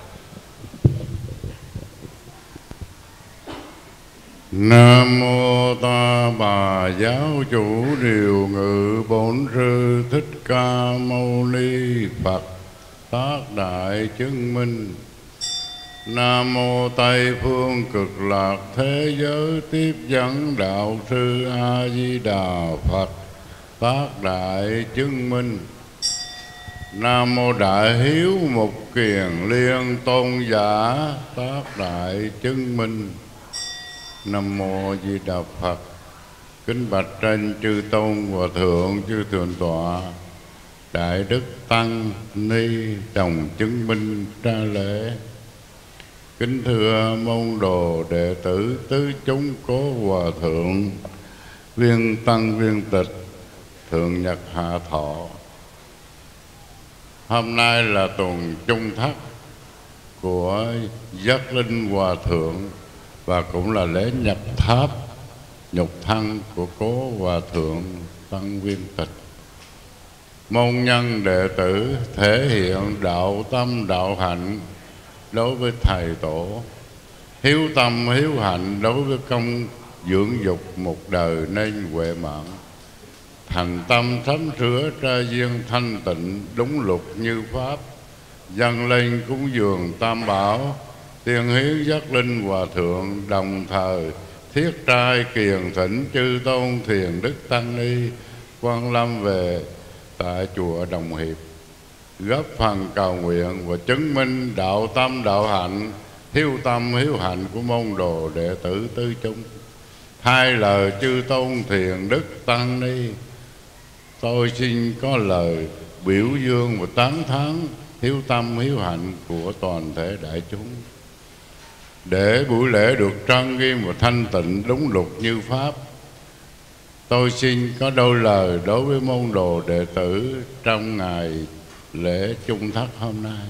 Nam mô Ta Bà Giáo chủ Điều Ngự Bổn Sư Thích Ca Mâu Ni Phật. Tác đại chứng minh. Nam mô Tây Phương Cực Lạc Thế Giới Tiếp Dẫn Đạo Sư A Di Đà Phật. Tác đại chứng minh. Nam mô Đại Hiếu Mục Kiền Liên Tôn Giả. Tác đại chứng minh. Nam mô Di Đà Phật. Kính bạch trên chư tôn hòa thượng, chư thượng tọa, đại đức tăng ni đồng chứng minh tra lễ. Kính thưa môn đồ đệ tử tứ chúng Cố Hòa Thượng, viên tăng viên tịch Thượng Nhật Hạ Thọ. Hôm nay là tuần chung thất của Giác Linh Hòa Thượng và cũng là lễ nhập tháp nhục thân của Cố Hòa Thượng Tăng Viên Tịch. Môn nhân đệ tử thể hiện đạo tâm đạo hạnh đối với thầy tổ, hiếu tâm hiếu hạnh đối với công dưỡng dục một đời nên huệ mạng, thành tâm sắm sửa tra duyên thanh tịnh đúng lục như pháp, dâng lên cúng dường tam bảo, tiên hiến Giác Linh Hòa Thượng, đồng thời thiết trai kiền thỉnh chư tôn thiền đức tăng ni quan lâm về tại chùa Đồng Hiệp, góp phần cầu nguyện và chứng minh đạo tâm đạo hạnh, hiếu tâm hiếu hạnh của môn đồ đệ tử tứ chúng. Hai lời chư tôn thiền đức tăng ni, tôi xin có lời biểu dương và tán thán hiếu tâm hiếu hạnh của toàn thể đại chúng. Để buổi lễ được trang nghiêm và thanh tịnh đúng luật như pháp, tôi xin có đôi lời đối với môn đồ đệ tử trong ngày lễ chung thất hôm nay.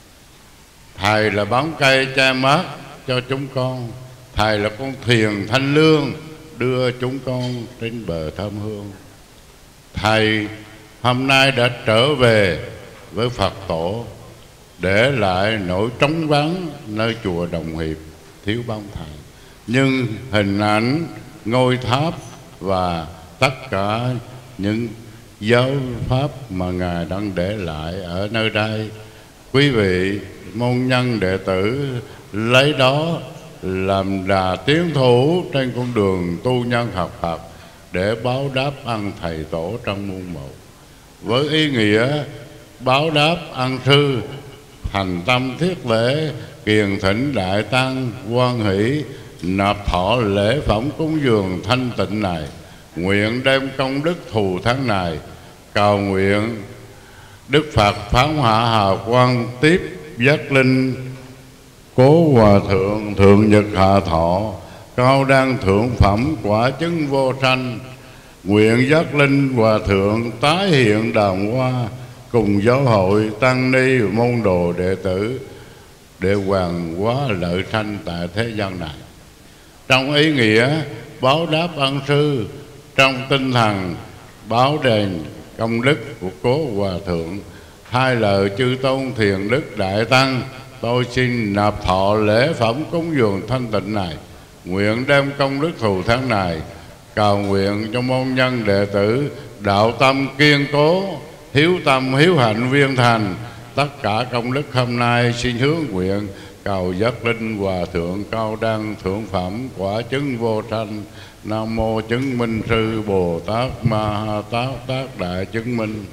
Thầy là bóng cây che mát cho chúng con, thầy là con thuyền thanh lương đưa chúng con trên bờ thơm hương. Thầy hôm nay đã trở về với Phật tổ, để lại nỗi trống vắng nơi chùa Đồng Hiệp thiếu bóng thầy, nhưng hình ảnh ngôi tháp và tất cả những giáo pháp mà Ngài đang để lại ở nơi đây, quý vị môn nhân đệ tử lấy đó làm đà tiến thủ trên con đường tu nhân học Phật, để báo đáp ân thầy tổ trong muôn mộ, với ý nghĩa báo đáp ân sư, thành tâm thiết lễ kiền thỉnh đại tăng hoan hỷ nạp thọ lễ phẩm cúng dường thanh tịnh này, nguyện đem công đức thù thắng này, cầu nguyện Đức Phật phán hạ hào quang tiếp Giác Linh Cố Hòa Thượng Thượng Nhật Hạ Thọ, cao đăng thượng phẩm quả chứng vô sanh. Nguyện Giác Linh Hòa Thượng tái hiện đàm hoa cùng giáo hội tăng ni và môn đồ đệ tử, để hoàn hóa lợi sanh tại thế gian này. Trong ý nghĩa báo đáp ân sư, trong tinh thần báo đền công đức của Cố Hòa Thượng, hai lời chư tôn thiền đức đại tăng, tôi xin nạp thọ lễ phẩm cúng dường thanh tịnh này, nguyện đem công đức thù thắng này, cầu nguyện cho môn nhân đệ tử đạo tâm kiên cố, hiếu tâm hiếu hạnh viên thành. Tất cả công đức hôm nay xin hướng nguyện cầu giác linh hòa thượng cao đăng thượng phẩm quả chứng vô sanh. Nam mô chứng minh sư Bồ Tát Ma Ha Tát Tát Đại chứng minh.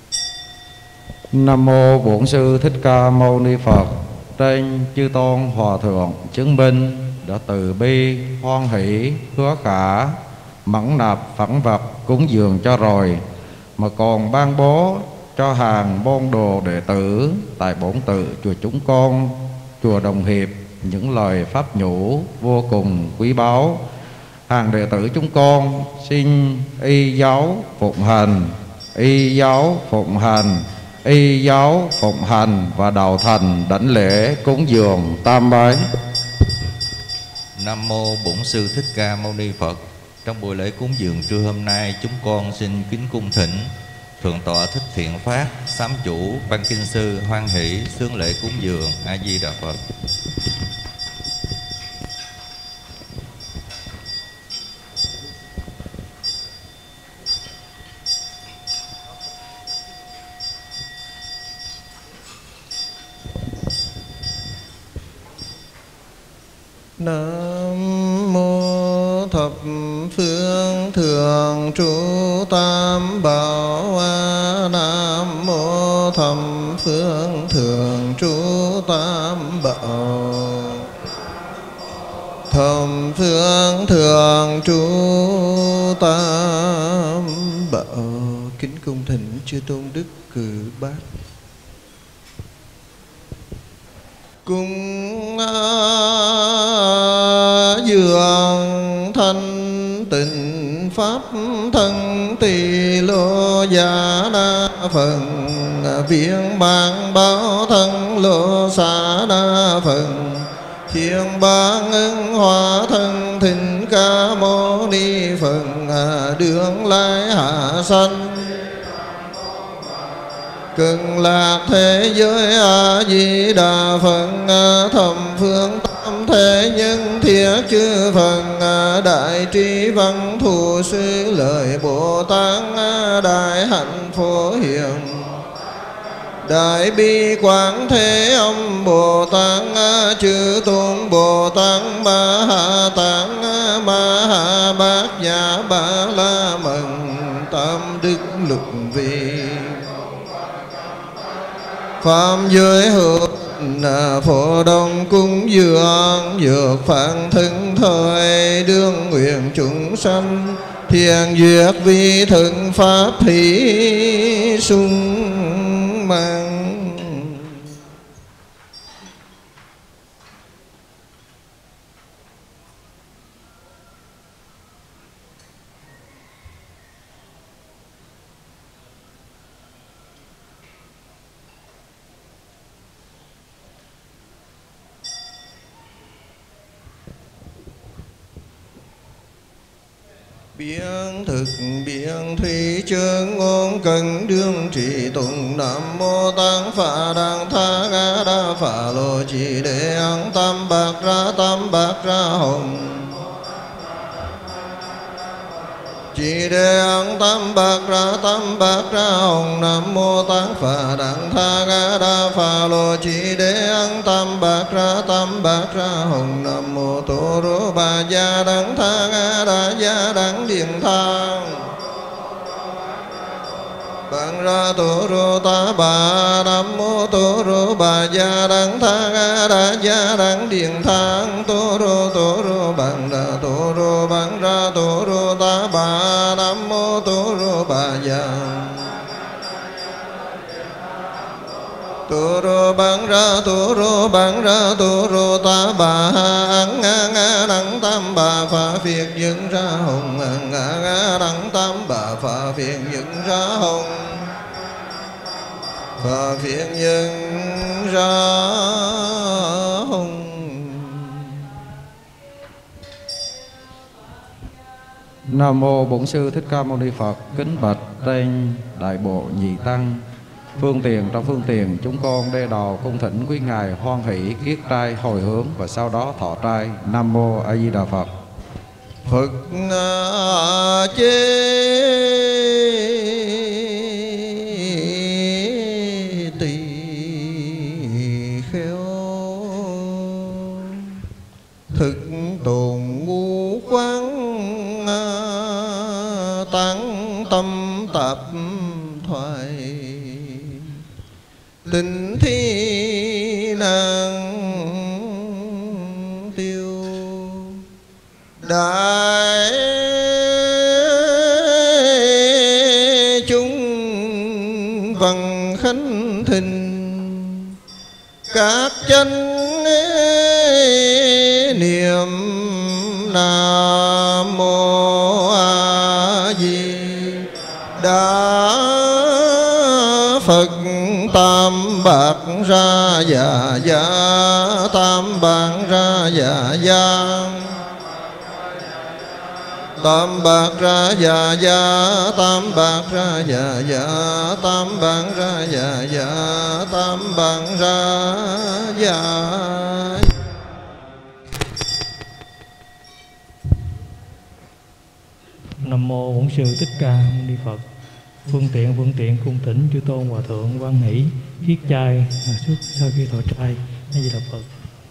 Nam mô Bổn Sư Thích Ca Mâu Ni Phật. Trên chư tôn hòa thượng chứng minh đã từ bi hoan hỷ hứa khả mẫn nạp phẳng vật cúng dường cho rồi, mà còn ban bố cho hàng môn đồ đệ tử tại bổn tự chùa chúng con, chùa Đồng Hiệp những lời pháp nhũ vô cùng quý báu. Hàng đệ tử chúng con xin y giáo phụng hành, y giáo phụng hành, y giáo phụng hành và đạo thành đảnh lễ cúng dường tam bái. Nam mô Bổn Sư Thích Ca Mâu Ni Phật. Trong buổi lễ cúng dường trưa hôm nay, chúng con xin kính cung thỉnh Thượng tọa Thích Thiện Phát, Sám chủ, Ban Kinh sư hoan hỷ xướng lễ cúng dường. A Di Đà Phật. Nam mô thập phương thường trụ tam bảo. Nam mô thập phương thường trụ tam bảo. Thập phương thường trụ tam bảo. Kính cung thỉnh chư tôn đức cử bát. Cung dường thanh tịnh pháp thân tỳ lô gia đa phần. Viên bản báo thân lô xá đa phần. Thiên bản ưng hóa thân thịnh ca mâu ni Phật. Đường lai hạ sanh cực lạc thế giới. A Di Đà Phật. Thầm phương tam thế nhân thiết chư Phật. Đại trí văn thù sư lợi Bồ Tát. Đại hạnh phổ hiền đại bi quán thế âm Bồ Tát. Chư tôn Bồ Tát Ma Ha Tát Ma Ha Bát Nhã Ba La Mật tam đức lục vị. Phạm giới hữu phổ đồng cung dường. Dược phạn thân thời đương nguyện chúng sanh. Thiền duyệt vi thực pháp thí sung mang. Biên thực biên thủy chương ngôn cần đương trì tụng. Nam mô Tát Phạ Đăng Tha Ga Đa Phạ Lô Chỉ Đề Ăn Tam Bạc Ra Tam Bạc Ra Hồng. Chỉ Đề Ăn Tam Bạc Ra Tam Bạc Ra Hồng. Nam mô Tát Phạ Đăng Tha Ga Đa Phạ Lô Chỉ Đề Ăn Tam Bạc Ra Tam Bạc Ra Hồng. Nam mô Tô Rô Bà Gia Đăng Tha Ga Đa Gia Đăng Điện Thang. Bang ra Tô Rô Ta Bà. Nam mô Tô Rô Bà Gia Đăng Tha Ga Đa Gia Đăng Điện Thang. Tô Rô Tô Rô Bang ra Tô Rô Bang ra Tô Rô Ta Bà. Nam mô Tô Rô Bà Gia. Tô Rô Bang ra Tô Rô Bang ra Tô Rô Ta Bà. Ăn ngã ngã đắng tam bà phá phiệt dựng ra hồng. Ăn ngã ngã đắng tam bà phá phiệt dựng ra hồng. Phá phiệt dựng ra hồng. Nam mô Bổn Sư Thích Ca Mâu Ni Phật. Kính bạch trên đại bộ nhị tăng. Phương tiền trong phương tiền chúng con đê đầu cung thỉnh quý ngài hoan hỷ kiết trai hồi hướng và sau đó thọ trai. Nam mô A Di Đà Phật. Phật chế tỳ kheo đại chúng văn khánh thịnh, các chánh niệm Nam Mô A Di Đà Phật. Tam bạc ra dạ dạ, tam bạc ra dạ dạ, tam bạc ra dạ dạ, tam bạc ra dạ dạ, tam bạc ra dạ dạ, tam bạc ra dạ. Nam mô Bổn Sư Thích Ca Mâu Ni Phật. Phương tiện phương tiện cung thỉnh chư tôn hòa thượng quan hỷ khiết trai suốt sau khi thọ trai. A Di Đà Phật.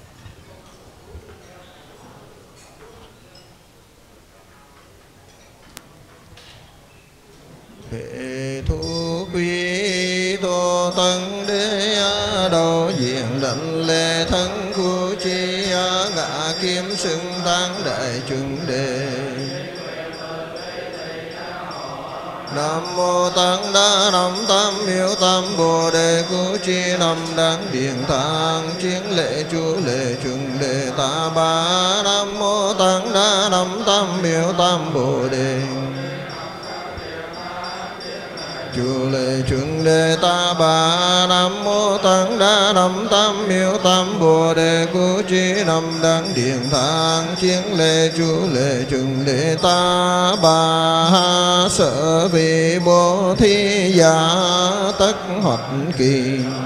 Hệ thu quy tô tân đế đầu diện định lệ thân khu chi ngạ kim xưng tăng đại chúng đề. Nam mô tăng đa nam tam miếu tam bồ đề cứu chi nam đáng điện tạng chiến lệ chú lệ chúng lệ ta ba. Nam mô tăng đa nam tam miếu tam bồ đề chú lệ chúng lệ ta ba. Nam mô tăng đa nam tam miếu tam bồ đề cứu chi nam đáng điện tạng chiến lệ chú lệ chúng lệ ta ba. Sở vị bố thí giả tất hoạt kỳ,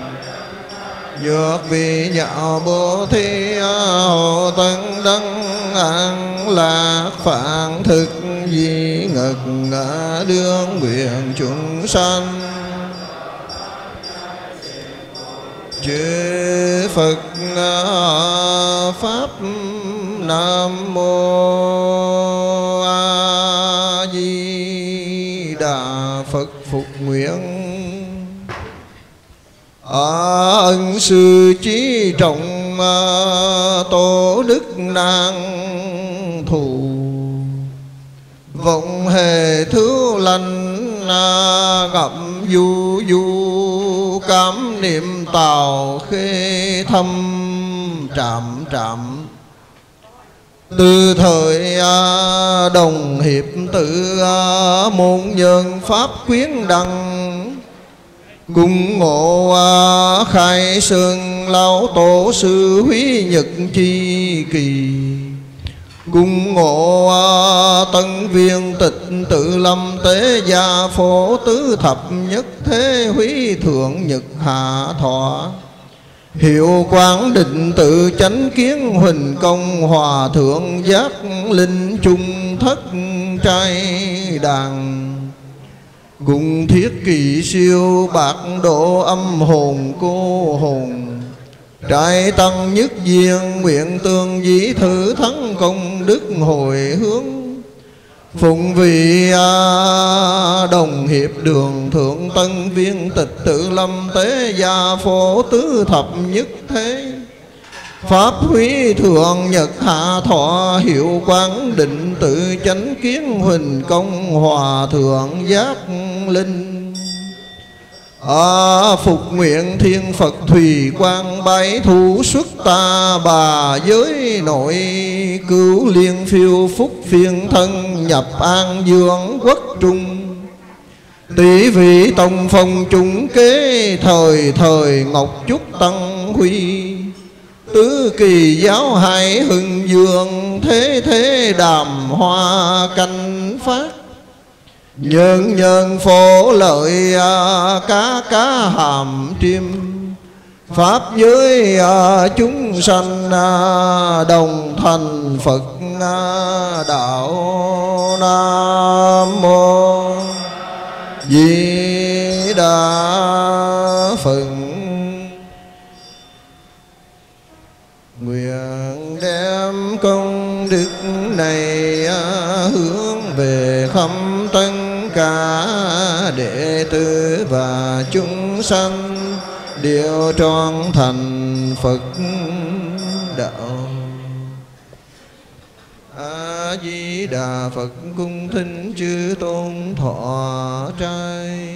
nhược vị nhạo bố thí hộ tân đăng an lạc phạn thực di ngật đương nguyện chúng sanh. Chư Phật Pháp Nam Mô A Di Đà Phật. Phục nguyện ân sư chí trọng tổ đức năng thù, vọng hề thứ lành ngậm du du cảm niệm tào khê thâm trạm trạm. Từ thời đồng hiệp tự môn nhân pháp quyến đăng, cùng ngộ khai sơn lão tổ sư húy nhật chi kỳ, cùng ngộ tân viên tịch tự lâm tế gia phổ tứ thập nhất thế húy thượng nhật hạ thọ. Hiệu quán định tự chánh kiến huỳnh công hòa thượng giác linh trung thất trai đàn, cùng thiết kỳ siêu bạc độ âm hồn cô hồn. Trại tăng nhất viên nguyện tương dĩ thử thắng công đức hồi hướng, phụng vị đồng hiệp đường thượng tân viên tịch tự lâm tế gia phổ tứ thập nhất thế. Pháp húy thượng nhật hạ thọ hiệu quán định tự chánh kiến huỳnh công hòa thượng giác linh. À, phục nguyện thiên Phật thùy quang bái thủ xuất ta bà giới nội, cứu liên phiêu phúc phiên thân nhập an dương quốc trung. Tỷ vị tông phong chúng kế thời thời ngọc trúc tăng huy, tứ kỳ giáo hải hưng dương thế thế đàm hoa canh phát. Nhân nhân phổ lợi cá cá hàm triêm, pháp giới chúng sanh đồng thành Phật đạo. Nam mô Di Đà Phật. Nguyện đem công đức này hướng về khắp tất cả đệ tử và chúng sanh, đều trọn thành Phật đạo. A Di Đà Phật cung thính chư tôn thọ trai.